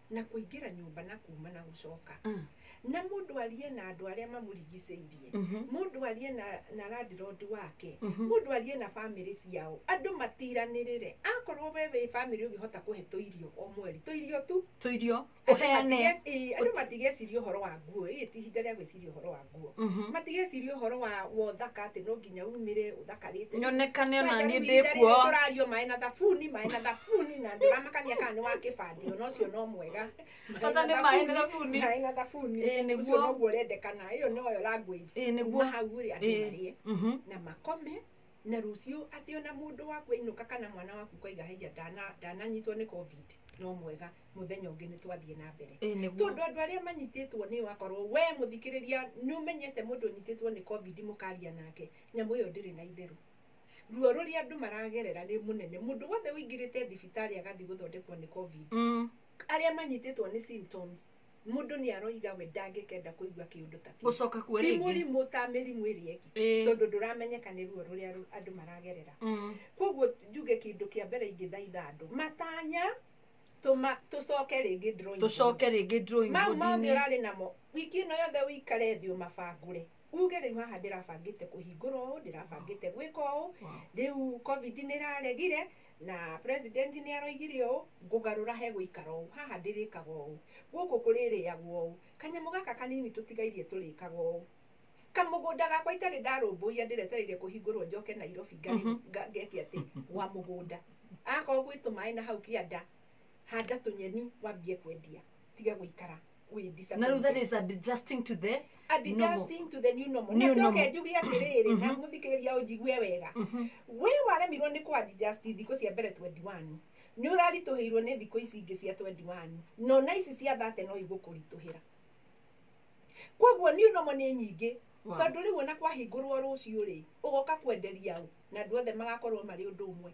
na kuingira nyumba na kuma na gucoka Mm. na mundu arie na andu aria mamurigiceirie Mhm. mundu arie na na landlord wake Mhm. mundu arie na family ciao andu matiranirire akorwo we we family ungihota kuhe tuirio o mweri tuirio tu Tuirio Andũ uheane. matige- ĩĩ, andũ matigeciria ũhoro wa nguo ĩĩ ti ihinda rĩa gwĩciria ũhoro wa nguo Mhm. matigeciria ũhoro wa wa ũthaka atĩ no nginya umire ũthakarĩte Nyonekane ona niĩ Ihinda ndĩ rĩrĩ kuo. tũrario maĩ na thabuni maĩ na thabuni na ndĩramakania kana nĩ wa kĩbandi ona ũcio no mwega Bata nĩ maĩ na thabuni. maĩ na thabuni Ĩĩ, nĩguo. ũcio noguo ũrendekana ĩyo nĩyo language Ĩĩ, nĩguo. Kuma hau rĩ andũ Ĩĩ. marie Mhm. na makome na rũciũ atĩ ona mũndũ waku ainũka kana mwana waku koiga heia ndana ndananyitwo nĩ covid no mwega mũthenya ũngĩ nĩ twathiĩ na mbere Ĩĩ, nĩguo. tondũ andũ arĩa manyitĩtwo nĩ wakorwo we mũthikĩrĩria nĩ ũmenyete mũndũ ũnyitĩtwo nĩ covid mũkaria nake nyamũ ĩyo ndĩrĩ na itherũ ruo rũrĩa andũ maragerera nĩ mũnene mũndũ wothe ũingĩrĩte thibitarĩ agathiĩ gũthondekwo nĩ covid Mm. arĩa manyitĩtwo nĩ symptoms mũndũ nĩ aroiga we ndangĩkenda kũigua kĩũndũ ta kĩu Gucoka kuo ti rĩngĩ. mũrimũ ta mĩrimũ ĩrĩa ĩngĩ Ĩĩ. tondũ ndũramenyeka nĩ ruo rũrĩa ru- andũ maragerera Mm. koguo njuge kĩndũ kĩa mbere ingĩthaitha andũ matanya tũma tũcoke rĩngĩ drawing board. Tucoke rĩngĩ drawing mau mothe board-inĩ. ũrarĩ namo wiki ĩno yothe ũikare thĩ ũmabangũre uge rĩu haha ndĩrabangĩte kũhingũra ũũ ndĩrabangĩte gwĩka ũũ Wow. rĩu covid nĩ ĩraregire na president nĩ aroigire ũũ ngũgarũra he gũikara ũũ haha ndĩrĩkaga ũũ gũkũ kũrĩrĩagwo ũũ kanyamũ gaka kanini tũtigairie tũrĩkaga ũũ kamũgũnda gakwa itarĩ ndarũmbũiya ndĩretereire kũhingũrwo njoke Nairobi ngari- Mhm. nga- ngeke atĩ wa mũgũnda akorwo gwĩ tũmaĩ na hau kĩanda handa tũnyeni wambie kwendia tiga gũikara wĩ Na rĩu disappointed. that is adjusting to the Adjusting to the new normal. New Na njoke normal. njuge atĩrĩrĩ na Mhm. mũthikĩrĩria ũnjigue wega Mhm. we waremirwo nĩ kũ adjust thikũ cia mbere twenty one nĩ ũraritũhĩirwo nĩ thikũ ici ingĩ cia twenty one no na ici cia thate no igũkũritũhĩra koguo new normal nĩ nyingĩ Wow. tondũ rĩu ona kwahingũrwo rũciũ rĩ ũgoka kwenderia ũ na andũ othe magakorwo marĩ ũndũ ũmwe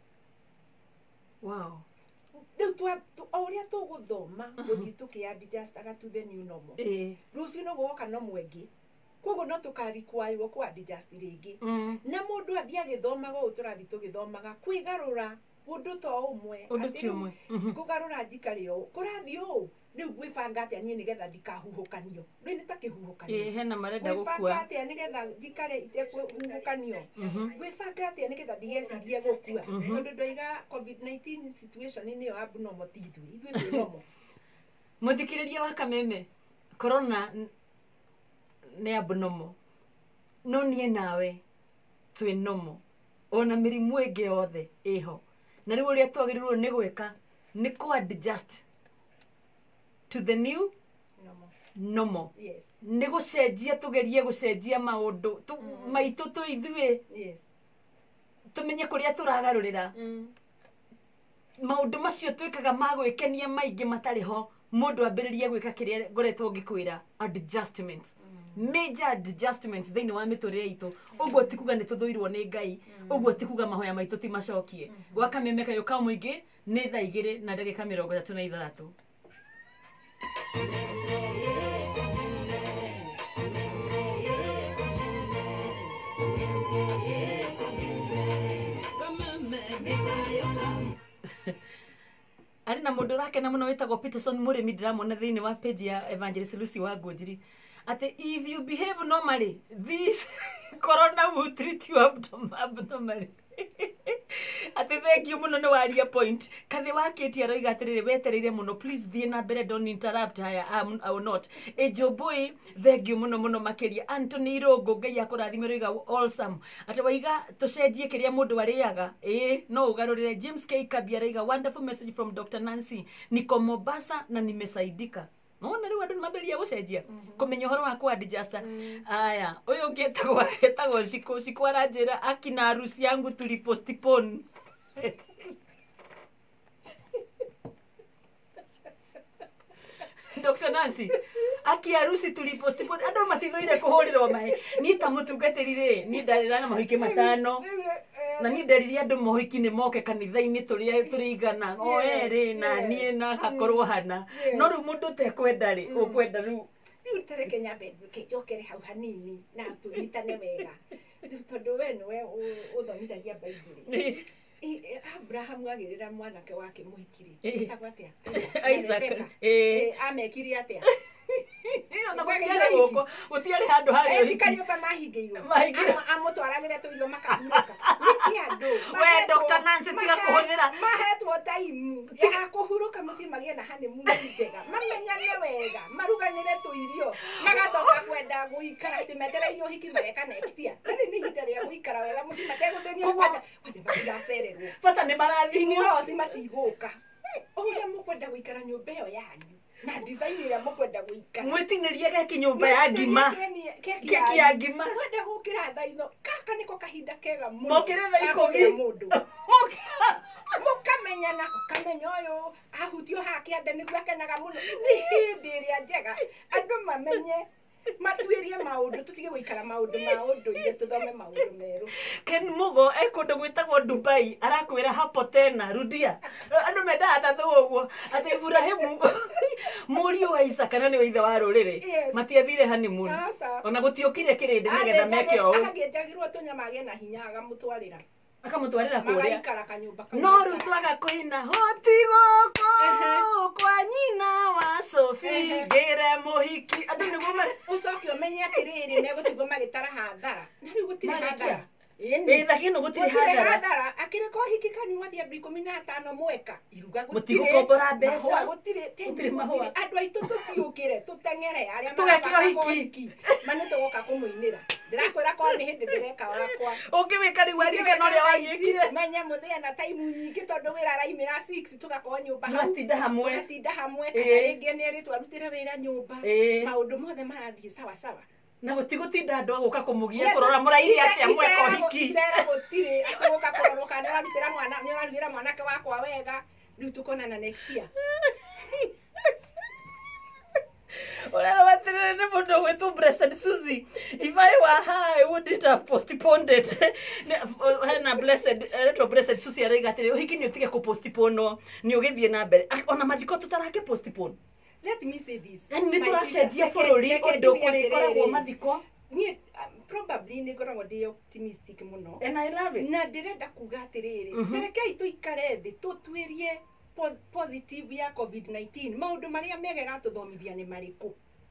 Wow. rĩu twa- tu- o ũrĩa tũgũthoma gũthiĩ tũkĩadjustaga to the new normal Ĩĩ. rũciũ no gũgoka no mwengĩ koguo no tũkarikwaĩrwo kũ adjust rĩngĩ Mm. na mũndũ athiĩ agĩthomaga ũũ tũrathiĩ tũgĩthomaga kwĩgarũra ũndũ to ũmwe Ũndũ Atĩ ti rĩu ũmwe. Mhm. ngũgarũra njikare ũũ kũrathiĩ ũũ rĩu gwĩbanga atĩa niĩ nĩgetha ndikahuhũkanio rĩu nĩ ta kĩhuhũkanio Ĩĩ, hena marenda gwĩbanga gũkua. atĩa nĩgetha njikare itekũhuhũkanio Mhm. gwĩbanga atĩa nĩgetha ndigecirie gũkua Mhm. tondũ ndoiga covid nineteen situation nĩyo abnormal ti ithuĩ ithuĩ twĩ normal Mũthikĩrĩria wa Kameme, corona n- nĩ abnormal. No niĩ nawe twĩ normal. Ona mĩrimũ ĩngĩ yothe ĩho. Na rĩu ũrĩa twagĩrĩirwo nĩ gwĩka nĩ kũ-adjust to the new normal normal. yes Nĩ gũcenjia tũgerie gũcenjia maũndũ tu- Mm. maitũ tũ ithuĩ yes tũmenye kũrĩa tũragarũrĩra. mm. Maũndũ macio twĩkaga ma gwĩkenia maingĩ matarĩ ho mũndũ ambĩrĩrie gwĩka kĩrĩa ngoretwo ngĩkwĩra adjustments major adjustments thĩinĩ wa mĩtũrĩre itũ ũguo ti kuga nĩ tũthũirwo nĩ Ngai ũguo ti kuga mahoya maitũ ti macokie gwa Kameme kayũ ka mũingĩ nĩ thaa igĩrĩ na ndagĩka mĩrongo ĩtatũ na ithathatũ. Arĩ na mũndũ ũrakena mũno wĩtagwo Peterson Mũrĩmi ndĩramona thĩinĩ wa page ya Evangelist Lucy Wangũnjiri atĩ if you behave normally this corona will treat you abnorm- abnormally. Atĩ thengiũ mũno nĩ waria point kathĩ wakĩtie aroiga atĩrĩrĩ wetereire mũno please thiĩ na mbere don't interrupt haya um, I will not ĩnjũmbũi thengiũ mũno mũno makĩria Anthony Irũngũ Ngai akũrathime roiga awesome atĩ waiga tũcenjie kĩrĩa mũndũ arĩaga ĩĩ no ũgarũrĩre James K Kabia aroiga wonderful message from Doctor Nancy niko Mombasa na nimesaidika Nona rĩu andũ nĩ mambĩrĩria gũcenjia kũmenya ũhoro wa kũ-adjusta. Aya ũyũ ũngĩ etagwo etagwo Shiko Shiko aranjĩra akina harusi yangu tulipostpone. Doctor Nancy aki harusi tulipostpone andũ matithoire kũhũrĩrwo maĩ niĩ ta mũtungatĩri rĩ niĩ ndarĩra na mahiki matano na niĩ nderire andũ mohiki nĩ moke kanitha-inĩ tũrĩa tũrĩigana o erĩ na niĩ na gakorwo hana no rĩu mũndũ ũtekwenda rĩ ũkwenda rĩu rĩu tareke nyambe njokere hau hanini na tũnyitane wega tondũ we nĩwe ũthomithagia Bible Abraham agirira mwanake wake muhikiri Eh. etagwo atia Isaac, Rebecca. eh. Eh, amekiri atia Ona gutiare guko gutiare handu hari eti kanyumba mahingĩirwo Mahingĩirwo. Ama- amũtwaragĩre tũirio makahurũka nĩkĩ andũ We, mahetwo- Doctor Nancy, tiga mahe- kũhũthĩra. mahetwo taimu ya kũhurũka mũciĩ magĩe na honeymoon njega mamenyane wega maruganĩre tũirio magacoka kwenda gũikara atĩ metereire ũhiki mageka next year rĩrĩ nĩ ihinda rĩa gũikara wega mũciĩ mategũthĩnia Koguo- kwanja kwanja matiracererwo bata nĩ marathinio inyuothe matigũka ũrĩa mũkwenda gũikara nyũmba ĩyo yanyu na design ĩrĩa mũkwenda gũikara mwĩtinĩrie geki nyũmba ya ngima keki ya ngima mwenda gũkĩra thaitho gaka nĩko kahinda kega mũno Mokĩre thaa ga ikũmi. kũgĩa mũndũ mũkamenyana ũkamenya ũyũ ahutio haha kĩande nĩguo akenaga mũno nĩ hĩndĩ ĩrĩa njega andũ mamenye matuĩrie maũndũ tũtige gũikara maũndũ ma ũndũire tũthome maũndũ merũ Ken Mugo e kũndũ gwĩtagwo Dubai arakwĩra hapo tena rudia andũ mendaga tatũ ũguo atĩ Ibrahimu mũriũ wa Isaka na nĩwe ithe wa rũrĩrĩ Yes. matiathire honeymoon Sasa. ona gũtiũkire kĩrĩndĩ nĩgetha meke ũũ agĩnjagĩrwo tũnyamagĩe na hinya agamũtwarĩra akamũtwarĩra kũrĩa magaikara kanyũmba kau. no rĩu twaga kũina hotigũkũ Ehe. kwa nyina wa Sophie Ehe. ngĩre mũhiki andũ nĩguo marĩ ũcoke ũmenye atĩrĩrĩ megũtigwo magĩtara hathara na rĩu gũtirĩ Marĩkia. hathara ĩ lakini gũtirĩ gũtirĩ hathara hathara akĩrĩka ũhiki kanyu mwathiĩ andũ ikũmi na atano mweka iruga gũtirĩ, Mũtigũkombora mbeca. mahũa gũtirĩ Gũtirĩ tĩri mahũa. gũtirĩ andũ aitũ tũtiũkĩre tũteng'ere arĩa Tũgeke marabanga ũhiki. ma nĩtũgoka kũmũinĩra ndĩrakwĩra korwo nĩ hĩndĩ ndĩreka wakwa ũngĩwĩka rĩu aririkana ũrĩa wagĩkire menye mũthenya na taimu nyingĩ tondũ wĩra araimĩra six tũgakorwo nyũmba hau Tũgatinda hamwe. tũgatinda hamwe kana Ĩĩ. rĩngĩ nĩ erĩtwo arutĩre wĩra nyũmba Ĩĩ. maũndũ mothe marathiĩ sawa sawa na gũtigũtinda andũ agũka kũmũgia kũrora mũrairi atĩa mweka ũhiki icera gũtirĩ atĩ gũka kũrorwo kana nĩwarutĩra mwana nĩwarugĩra mwanake wakwa wega rĩu tũkonana next year ũrera watirĩrĩ nĩ mũndũ gwĩtwo Blessed Suzy if I were her I wouldn't have postponed it Nĩ- hena Blessed retwo Blessed Suzy araiga atĩrĩ ũhiki nĩ ũtige kũpostponwo nĩ ũgĩthiĩ na mbere Ah, ona mathiko tũtarake postpone let me say this yani nĩ My tũracenjia sister, bũrũri reke- reke ũndũ njuge kũrĩkoragwo atĩrĩrĩ. mathiko niĩ um, probably nĩ ngoragwo ndĩ optimistic mũno and I love it na ndĩrenda kuga atĩrĩrĩ Mhm. rekei tũikare thĩ tũtuĩrie po- positive ya covid nineteen maũndũ marĩa mega ĩratũthomithia nĩ marĩkũ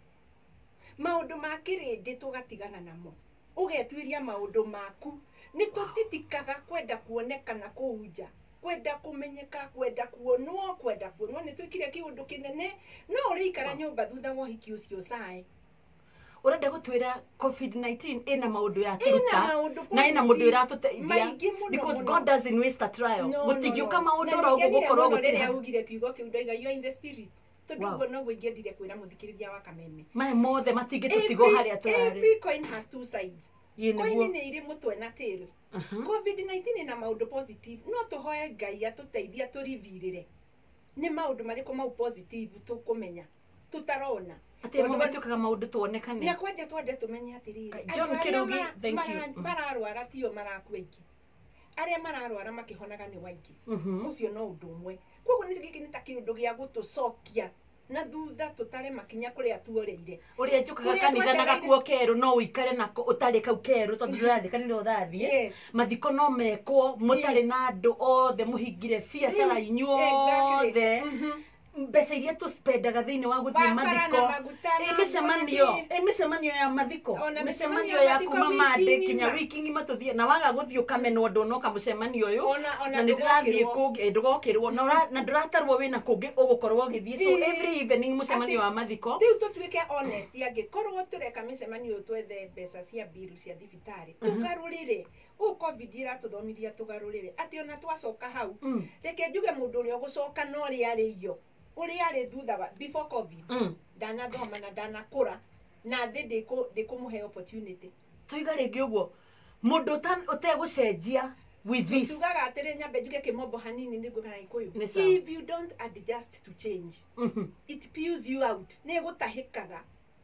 maũndũ ma kĩrĩndĩ tũgatigana namo ũgetuĩria maũndũ maku nĩ tũtitikaga kwenda kuonekana kũu nja kwenda kũmenyeka kwenda kuonwo kwenda kuonwo nĩ twĩkire kĩũndũ kĩnene no ũrĩikara nyũmba thutha wa ũhiki ũcio caĩ ũrenda gũtwĩra covid nineteen ĩna maũndũ Ĩna yatũruta maũndũ na ĩna mũndũ positive, ĩratũteithia maingĩ mũno because mũno. God doesn't waste a trial No, gũtingĩũka no, no. maũndũ Na oro ũguo nĩngenire gũkorwo mũno rĩrĩa gũtirĩ augire kiugo kĩu ndoiga you are in the spirit tondũ Wow. ũguo noguo ingĩendire kwĩra mũthikĩrĩria wa Kameme maya mothe matingĩtũtigwo Every- harĩa tũrarĩ every coin has two sides Ĩĩ coin nĩguo nĩ irĩ mũtwe na tĩri Aha. covid nineteen na maũndũ positive no tũhoe Ngai atũteithia tũrithirĩre nĩ maũndũ marĩkũ mau positive tũkũmenya tũtarona atĩ mo matuĩkaga maũndũ tuonekane na kwanja twende tũmenye atĩrĩrĩ John andũ arĩa Kirugi, mara- thank you. mara- Mhm. mararwara tio marakua aingĩ arĩa mararwara makĩhonaga nĩ waingĩ Mhm. ũcio no ũndũ ũmwe koguo nĩ gĩkĩ nĩ ta kĩũndũ gĩa gũtũcokia na thutha tũtare makinya kũrĩa tuoreire ũrĩa njũkaga Ũrĩa kanitha na twetereire- gakuo kerũ no ũikare nako ũtarĩ kau kerũ tondũ ndũrathiĩ kanitha ũthathiĩ Yes. mathiko no mekwo mũtarĩ na andũ othe mũhingire biacara Mm. inyuothe Exactly. Mhm. mbeca iria tũspendaga thĩinĩ wa gũthiĩ Bara mathiko na maguta ĩ na mĩcemanio mwaki. ĩ mĩcemanio ya mathiko Ona mĩcemanio mĩcemanio ya ya mathiko kuma wiki mande ng'ima. kinya wiki ng'ima tũthiĩ na waga gũthiĩ ũkamenwo ndũnoka mũcemanio ũyũ Ona- ona na nĩ ndĩrathiĩ ndũgokĩrwo. kũngĩ ndũgokĩrwo na ũra- na ndũratarwo wĩna kũngĩ ũgũkorwo ũgĩthiĩ so Ĩĩ. every evening mũcemanio Atĩ- wa mathiko rĩu tũtuĩke honest angĩkorwo tũreka mĩcemanio twethe mbeca cia mbiru cia thibitarĩ tũgarũrĩre ũũ covid iratũthomithia tũgarũrĩre atĩ ona twacoka hau Mm. reke njuge mũndũ ũrĩa ũgũcoka na ũrĩa arĩ iyo ũrĩa arĩ thutha wa before covid Mm. ndanathoma na ndanakũra na thĩ ndĩkũ- ndĩkũmũhe opportunity tũiga rĩngĩ ũguo mũndũ ũta- ũtegũcenjia with this tugaga atĩrĩ nyambe njuge kĩmombo hanini nĩguo kana ikũyũ Nĩ sawa. if you don't adjust to change Mhm. it pews you out nĩ gũtahĩkaga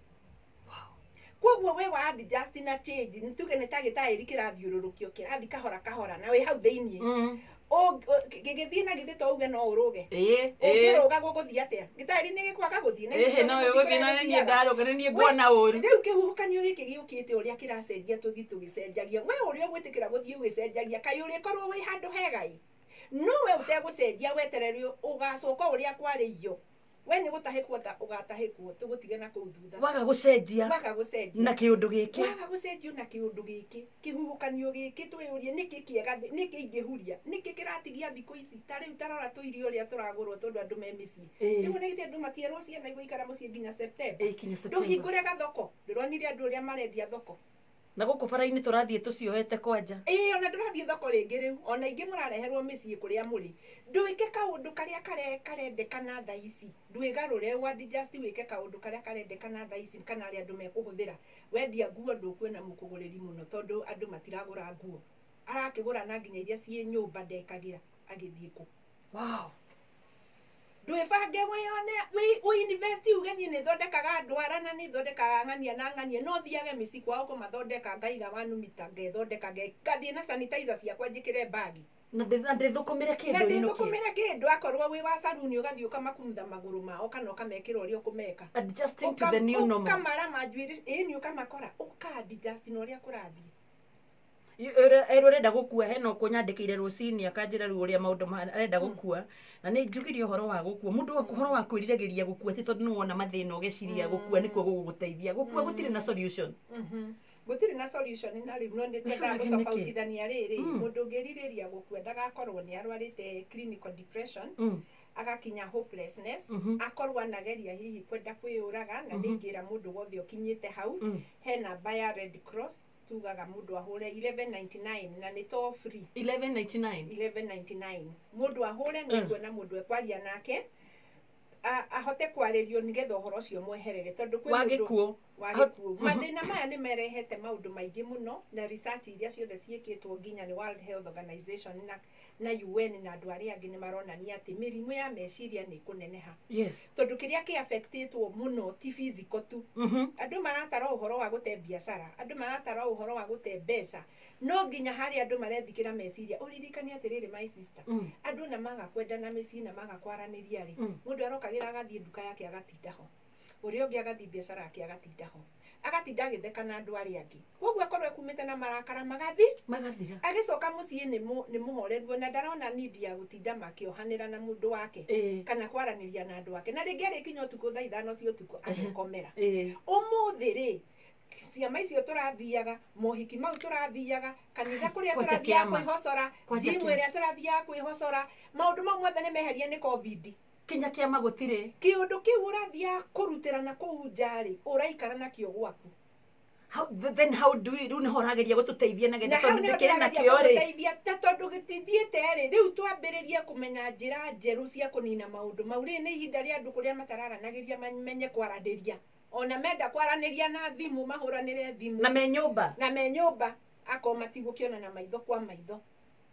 koguo we wa adjust na change nĩ tuge nĩ ta gĩtaĩri kĩrathiũrũrũkio kĩrathi kahora kahora na wĩ hau thĩiniĩ Mm. Ũ- ũ- gĩgĩthiĩ na gĩthĩ to uge no ũrũge ĩĩ ĩĩ ũngĩrũga gũgũthiĩ atĩa gĩtaĩri nĩ gĩkwaga gũthiĩ na ĩhĩ no gũthiĩ na niĩ ndarũga nĩ niĩ nguona ũru rĩu kĩhuhũkanio gĩkĩ gĩũkĩte ũrĩa kĩracenjia tũthi tũgĩcenjagia we ũrĩa ũgwĩtĩkĩra gũthiĩ ũgĩcenjagia kaĩ ũrĩkorwo wĩ handũ hegai no we utegucenjia wetererio ugacoka uria kwarĩio we nĩ gũtahĩkwo ũgatahĩkwo tũgũtige na kũu thutha waga gũcenjia waga gũcenjia na kĩũndũ gĩkĩ waga gũcenjio na kĩũndũ gĩkĩ kĩhuhũkanio gĩkĩ twĩyũrie nĩkĩ kĩega nĩkĩ ingĩhuria nĩkĩ kĩratigia thikũ ici ta rĩu tarora tũirio ũrĩa tũragũrwo tondũ andũ me mĩciĩ rĩu nĩ githĩ andũ matierwo ciana igũikara mũciĩ nginya September ĩkinya September ndũhingũre gathoko ndĩronire andũ ũrĩa marendia thoko na gũkũ bara-inĩ tũrathiĩ tũciohete kwanja ĩĩ ona ndũrathiĩ thoko rĩngĩ rĩu ona ingĩ mũrareherwo mĩciĩ kũrĩa mũrĩ ndwĩke kaũndũ karĩa kare karendekana thaa ici ndwĩgarũre wandi just wĩke kaũndũ karĩa karendekana thaa ici kana arĩa andũ mekũhũthĩra wendia nguo ndũkwĩna mũkũgũrĩri mũno tondũ andũ matiragũra nguo arakĩgũra na nginya iria ciĩ nyũmba ndekagĩra agĩthiĩ kũ wow ndwĩbange wĩone wĩ invest uge niĩ nĩ thondekaga ndwara na nĩ thondekaga ng'ania na ng'ania no thiage mĩciĩ kwao kũmathondeka ngaiga one meter ngethondeka ngathiĩ na sanitizer ciakwa njĩkĩre bagi na ndĩthũkũmĩre kĩndũ na ndĩthũkũmĩre kĩndũ akorwo wĩ wa saruni ũgathiĩ ũkamakumutha magũrũ mao kana ũkamekĩra ũrĩa ũkũmeka adjusting to the new normal ũkamara manjuĩrĩ ĩĩ nĩ ũkamakora ũka-adjust na ũrĩa kũrathiĩ ero renda gũkua hena ũkũnyandĩkĩire rũcinĩ akanjĩra rĩu ũrĩa maũndũ arenda gũkua na nĩ njugire ũhoro wa gũkua mũndũ ũhoro wa kwĩriragĩria gũkua ti tondũ nĩ wona mathĩna ũgeciria gũkua nĩkuo gũgũteithia gũkua gũtirĩ na solution gũtirĩ na solution na rĩu no nĩtwendaga gũtobautithania rĩrĩ mũndũ ũngĩrirĩria gũkua ndagakorwo nĩ arwarĩte clinical depression agakinya hopelessness akorwo anageria hihi kwenda kwĩyũraga na nĩingĩra mũndũ wothe ũkinyĩte hau he namba ya Red Cross tugaga mũndũ ahũre eleven ninety-nine na nĩ toll free eleven ninety-nine eleven ninety-nine mũndũ ahũre nĩ kuona mũndũ ekwaria nake ahote kwarĩrio nĩgetha ũhoro ũcio mweherere tondũ kwĩ wagĩkuo wagĩkuo mathĩna maya nĩ merehete maũndũ maingĩ mũno na research iria ciothe ciĩkĩtwo nginya nĩ World Health Organization na na U N na andũ arĩa angĩ nĩ maronania atĩ mĩrimũ ya meciria nĩ kũneneha yes tondũ kĩrĩa kĩ affectĩtwo mũno ti physical tu andũ maratara ũhoro wa gũte biacara andũ maratara ũhoro wa gũte mbeca no nginya harĩ andũ marethikĩra meciria ũririkanie atĩrĩrĩ my sister andũ na maga kwendana mĩciĩ na maga kwaranĩria rĩ mũndũ arokagĩra agathiĩ nduka yake agatinda ho ũrĩa ũngĩ agathiĩ biacara yake agatinda ho agatinda agĩtheka na andũ arĩa angĩ koguo akorwo ekumĩte na marakara magathi magathira agĩcoka mũciĩ nĩ mũhoreru na ndarona nindi ya gũtinda makĩohanĩra na mũndũ wake kana kwaranĩria na andũ wake na rĩngĩ arĩkinya ũtukũ thaa ithano cia ũtukũ agĩkomera ũmũthĩ rĩ ciama icio tũrathiaga mohiki mau tũrathiaga kanitha kũrĩa tũrathiaga kwĩhocora jimu ĩrĩa tũrathiaga kwĩhocora maũndũ mau mothe nĩ meheria nĩ covid kinya kĩama gũtirĩ kĩũndũ kĩu ũrathiaga kũrutĩra na kũu njarĩ ũraikara nakĩo gwaku how then how do we rĩu nĩho ũrageria gũtũteithia na getha tondũ ndĩkĩrĩ nakĩo rĩ ta tondũ gĩtithiĩte rĩ rĩu twambĩrĩrie kũmenya njĩra njerũ cia kũnina maũndũ mau rĩ nĩ ihinda rĩa andũ kũrĩa matararanagĩria mamenye kwaranĩria ona menda kwaranĩria na thimũ mahũranĩre thimũ na me nyũmba na me nyũmba akorwo matigũkĩona na maitho kwa maitho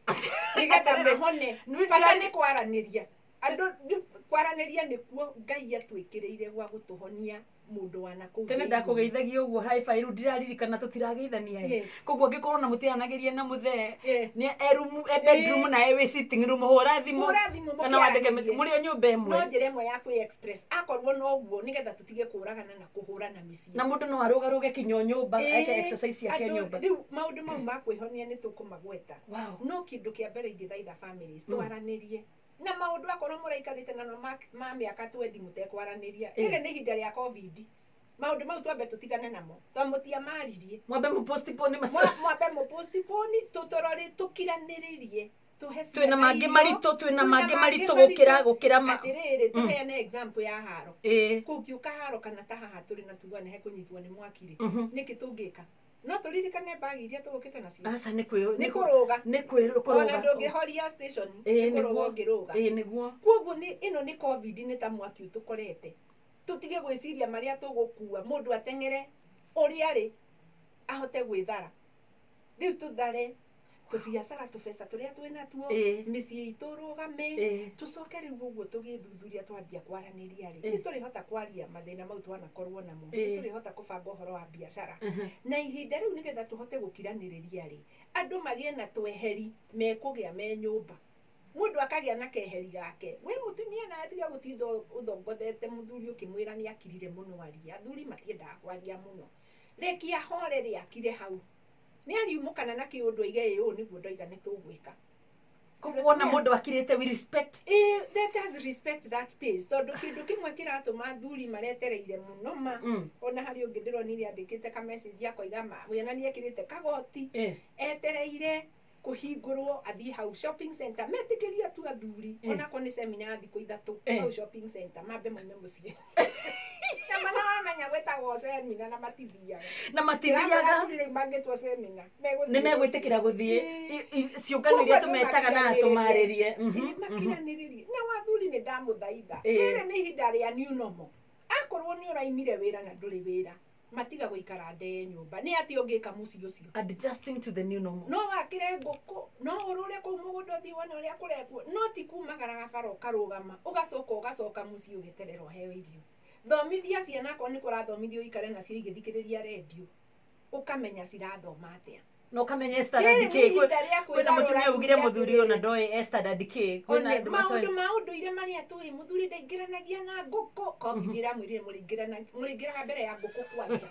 nĩgetha mahone bata nĩ kwaranĩria andũ kwaranĩria nĩkuo Ngai atwĩkĩrĩire gwa gũtũhonia mũndũ wa nakũu tene ndakũgeithagia ũguo hi-fi rĩu ndiraririkana tũtirageithania koguo angĩkorwo na mũtiranagĩria na mũthee nĩ erumu e bedroom na e sitting room hũra thimũ kana wandĩke mũrĩ o nyũmba ĩmwe no njĩra ĩmwe ya kwĩ express akorwo no ũguo nĩgetha tũtige kũragana na kũhũrana mĩciĩ na mũndũ no arũgarũge kinya nyũmba eke exercise yake nyũmba rĩu maũndũ mau ma kwĩhonia nĩ tũkũmagweta no kĩndũ kĩa mbere ingĩthaitha families twaranĩrie na maũndũ akorwo mũraikarĩte na ma mĩaka twendi mũtekwaranĩria ĩrĩ nĩ ihinda rĩa covid maũndũ mau twambe tũtigane namo tondũ mũtiamaririe mwambe mũ postpone mwambe mũ postpone tũtorore tũkiranĩrĩrie twĩna mangĩ maritũ twĩna mangĩ maritũ gũkĩra gũkĩra atĩrĩrĩ tũheane example ya haro kũngiũka haro kana ta haha tũrĩ na tuga nĩ hekũnyitwo nĩ mwakirĩ nĩkĩ tũngĩka no tũririkane bagi iria tũgũkĩte nacio aca nĩ kwĩ nĩ kũrũga nĩ kwĩrũga ona ndũngĩhoria station nĩ kũrũga ũngĩrũga ĩĩ nĩguo koguo ĩno nĩ covid nĩ ta mwaki ũtũkorete tũtige gwĩciria marĩa tũgũkua mũndũ ateng'ere ũrĩa rĩ ahote gwĩthara rĩu tũthare tũbiacara tũbeca tũrĩa twĩna tuo mĩciĩ itũ rũgame tũcoke rĩu ũguo tũgĩthuthuria twambia kwaranĩria rĩ nĩ tũrĩhota kwaria mathĩna mau twanakorwo namo nĩ tũrĩhota kũbanga ũhoro wa biacara na ihinda rĩu nĩgetha tũhote gũkiranĩrĩria rĩ andũ magĩe na tweheri mekũgĩa me nyũmba mũndũ akagĩa na keheri gake we mũtumia na atiga gũtinda ũthongothete mũthuri ũkĩmwĩra nĩ akirire mũno aria athuri matiendaga kwaria mũno rekia hore rĩ akire hau nĩ ariumũkana na kĩũndũ aige ũũ nĩguo ndoiga nĩ tũgwĩka kuona mundu akirite we respect eh let us respect that space tondu kindu kimwe kiratuma thuri maretereire muno ma Mm. ona hari ungi ndironire andikite ka message yako igama wena kirite kagoti eh etereire kuhingurwo athii hau shopping center metikiria tu athuri Eh. ona ko ni seminar thiku ithatu Eh. hau shopping center mambe mume mucie na mana wamenya gwetagwo seminar na matithiaga na matithiaga mangĩtwo seminar nĩ megwĩtĩkĩra gũthiĩ ciũngano iria tũmetaga na tũmarĩrie makiranĩrĩrie na wathuri nĩ ndamũthaitha Eh. rĩrĩ nĩ ihinda rĩa new normal akorwo nĩ ũraimire wĩra na ndũrĩ wĩra matiga gũikara ndee nyũmba nĩ atĩ ũngĩka mũciĩ ũcio adjusting to the new normal no wakĩre ngũkũ no ũrũre kũu mũgũnda ũthiĩ wone ũrĩa kũrekwo no ti kumagara gabara ũkarũgama ũgacoka ũgacoka mũciĩ ũgĩterera ũheo irio thomithia ciana akorwo nĩ kũrathomithio ikare nacio igĩthikĩrĩria redio ũkamenya cirathoma atĩa no kamenya Esther Rĩrĩ nĩ Daddy K ihinda rĩa kwĩna kwĩrora mũtumia ugire atumia mũthuri atĩrĩrĩ. ona ndoĩ Esther Daddy K kwĩna One andũ maũndũ matoĩ ma ũndũire marĩa tũĩ mũthuri ndaingĩranagia na ngũkũ kobi ndĩramwĩrire mũrĩingĩrana mũrĩingĩraga mbere ya ngũkũ kwanja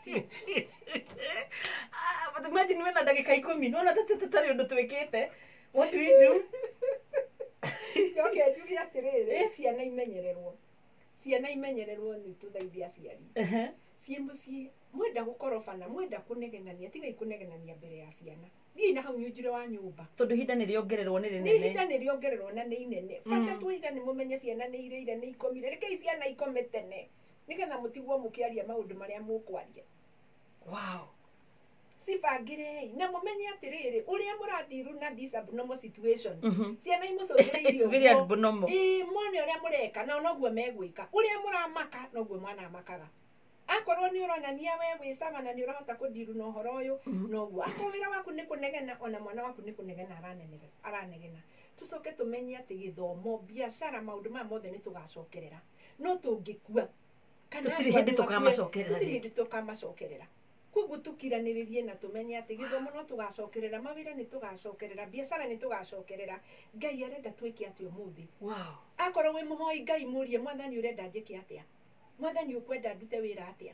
Ah, but imagine wena ndagĩka ikũmi nona tũtarĩ ũndũ twĩkĩte what do we do njoke njuge atĩrĩrĩ ciana imenyererwo ciana imenyererwo nĩ tũthaithia aciari Ehe. ciĩ mũciĩ mwenda gũkorobana mwenda kũnegenania tigai kũnegenania mbere ya ciana thiĩ na hau nyunjire wa nyũmba tondũ ihinda nĩ rĩongererwo nĩ nĩ ihinda rĩnene nĩ rĩongererwo na nĩ inene bata tũiga nĩ mũmenye ciana nĩ irĩire nĩ ikomire rekei ciana ikome tene nĩgetha mũtigwo mũkĩaria maũndũ marĩa mũkwaria wow cibangĩrei na mũmenye atĩrĩrĩ ũrĩa mũrandiru na this abnormal situation Mhm. ciana It's imũcũthĩrĩirie very abnormal. ĩĩ mone ũrĩa mũreka na noguo megwĩka ũrĩa mũramaka noguo mwana amakaga akorwo nĩ ũronania we wĩ sama na nĩ ũrahota kũndiru na ũhoro ũyũ noguo akorwo wĩra waku nĩ kũnegena ona mwana waku nĩ kũnegena aranegena aranegena tũcoke tũmenye atĩ gĩthomo biacara maũndũ maya mothe nĩ tũgacokerera no tũngĩkua Tũtirĩ hĩndĩ tũkamacokerera tũtirĩ hĩndĩ tũkamacokerera koguo tũkiranĩrĩrie na tũmenye atĩ gĩthomo no tũgacokerera mawĩra nĩ tũgacokerera biacara nĩ tũgacokerera ngai arenda twĩke atĩ ũmũthĩ wow akorwo wĩ mũhoi ngai mũrie mwathani ũrenda njĩke atĩa mwathani ũkwenda ndute wĩra atĩa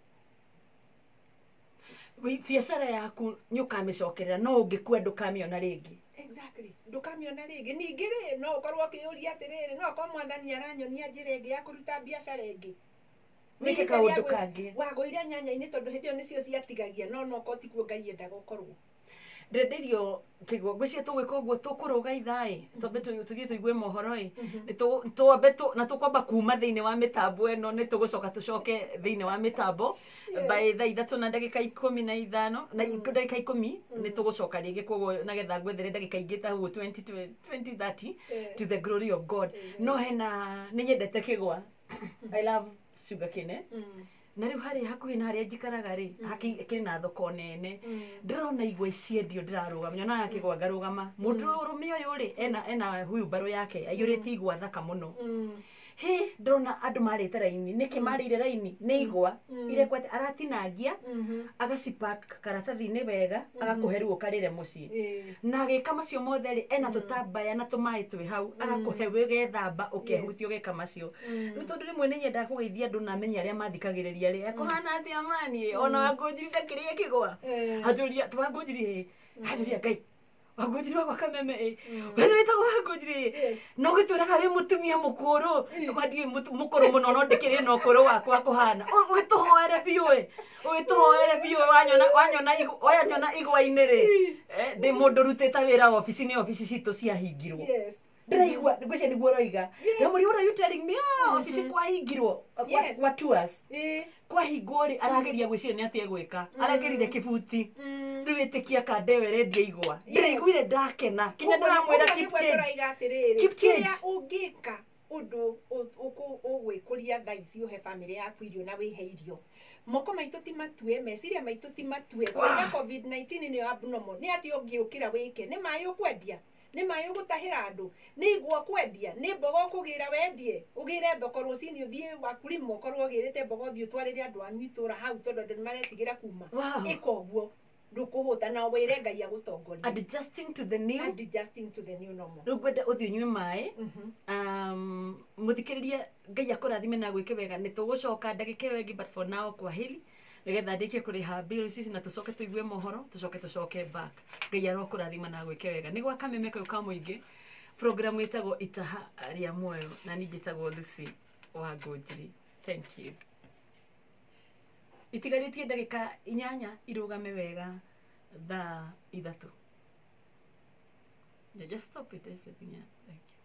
Wi- biacara yaku nĩ ũkamĩcokerera no ũngĩkua ndũkamĩona rĩngĩ exactly ndũkamĩona rĩngĩ ningĩ rĩ no ũkorwo ũkĩyũria atĩrĩrĩ no ũkorwo mwathani aranyonia njĩra ĩngĩ ya kũruta biacara ĩngĩ Wĩke kaũndũ kangĩ. wagũire nyanya-inĩ tondũ hĩndĩ ĩyo nĩcio ciatigagia no no ko tikuo ngai endaga ũkorwo ndenderio kĩgwa ngwĩciria tũgwĩka ũguo tũkũrũga ithaĩ twambe tũthiĩ tũigue mohoro-ĩ Nĩtũ- twambe tũ- na tũkwamba kuma thĩinĩ wa mĩtambo ĩno nĩ tũgũcoka tũcoke thĩinĩ wa mĩtambo by thaa ithatũ na ndagĩka ikũmi na ithano na ik- ndagĩka ikũmi nĩ tũgũcoka rĩngĩ koguo nagetha ngwethere ndagĩka ingĩ ta ũguo twenty twenty thirty Eh. to the glory of God no hena nĩ nyendete kĩgwa I love sugar cane na rĩu harĩ hakuhĩ na harĩa njikaraga rĩ hakĩrĩ na thoko nene ndĩrona igwa iciendio ndĩrarũgama nyonaga kĩgwa ngarũgama mũndũ ũrũme ũyũ rĩ ena ena wheelbarrow yake aiyũrĩte igwa thaka mũno hĩ ndĩrona andũ marĩte raini nĩkĩ marĩire raini nĩ igwa irekwo atĩ aratinangia agacipack karatathi-inĩ wega agakũhe rĩu ũkarĩre mũciĩ na agĩka macio mothe rĩ ena tũtambaya na tũmaĩ twĩ hau agakũhe wĩgethamba ũkehutia ũgeka macio rĩu tondũ rĩmwe nĩ nyendaga kũgeithia andũ na menye arĩa mathikagĩrĩria rĩ ekũhana atĩa mani ona wangũnjiri ndakĩrĩe kĩgwa hanjũria twangũnjiri hanjũria ngai wangũnjiri wakwa kameme ĩ we nĩ wĩtagwo wangũnjiri no gĩtwĩraga wĩ mũtumia mũkũrũ mandirĩ mũkũrũ mũno no ndĩkĩrĩ na ũkũrũ wakwa kũhana ũgĩtũhoere biũ ĩ ũgĩtũhoere biũ wanyona wanyona igũ- wanyona igwa-inĩ rĩ Eh, ndĩ mũndũ rutĩte wĩra obici-inĩ obici citũ ciahingirwo ndĩraigua ngwĩcia nĩguo ũroiga na mũri what are you telling me oh obici kwahingirwo Yes. kwa tours kwahingwo rĩ arageria gwĩciria nĩ atĩa egwĩka arekerire kĩbuti rĩu ĩtĩkia kandewe rendia igwa ndĩraiguire ndakena kinya ndĩramwĩra keep change Keep change. kĩrĩa ũngĩka ũndũ ũgwĩkũria ngai ciũhe bamĩrĩ yaku irio na wĩhe irio moko maitũ ti matue meciria maitũ ti matue kũrĩa covid nineteen nĩyo abnormal nĩ atĩ ũngĩũkĩra wĩke nĩ maĩ ũkwendia nĩ maĩ ũgũtahĩra andũ nĩ igwa kwendia nĩ mboga ũkũgĩra wendie ũgĩre thoko rũcinĩ ũthiĩ wakulima ũkorwo ũgĩrĩte mboga ũthiĩ ũtwarĩre andũ anyu itũra hau tondũ andũ nĩmaretigĩra kuma Wow. ĩka ũguo ndũkũhũta na wĩre ngai agũtongoria adjusting to the new adjusting to the new normal rĩu ngwenda ũthiĩ ũnyue maĩ Mhm. um, mũthikĩrĩrie ngai akũrathime na gwĩke wega nĩ tũgũcoka ndagĩka ĩyo ĩngĩ but for now kwaheri nigetha ndikie kuriha bills ici na tucoke tuigue mohoro tucoke tucoke back ngai arokurathima na gwike wega ni gwa kameme kayo ka muingi program itagwo itaha ria muoyo na ningi tagwo Lucy wa Ngunjiri. Thank you. Itigaritie ndagika inyanya irugame wega thaa ithatu. Yeah, just stop it everything. Yeah, thank you.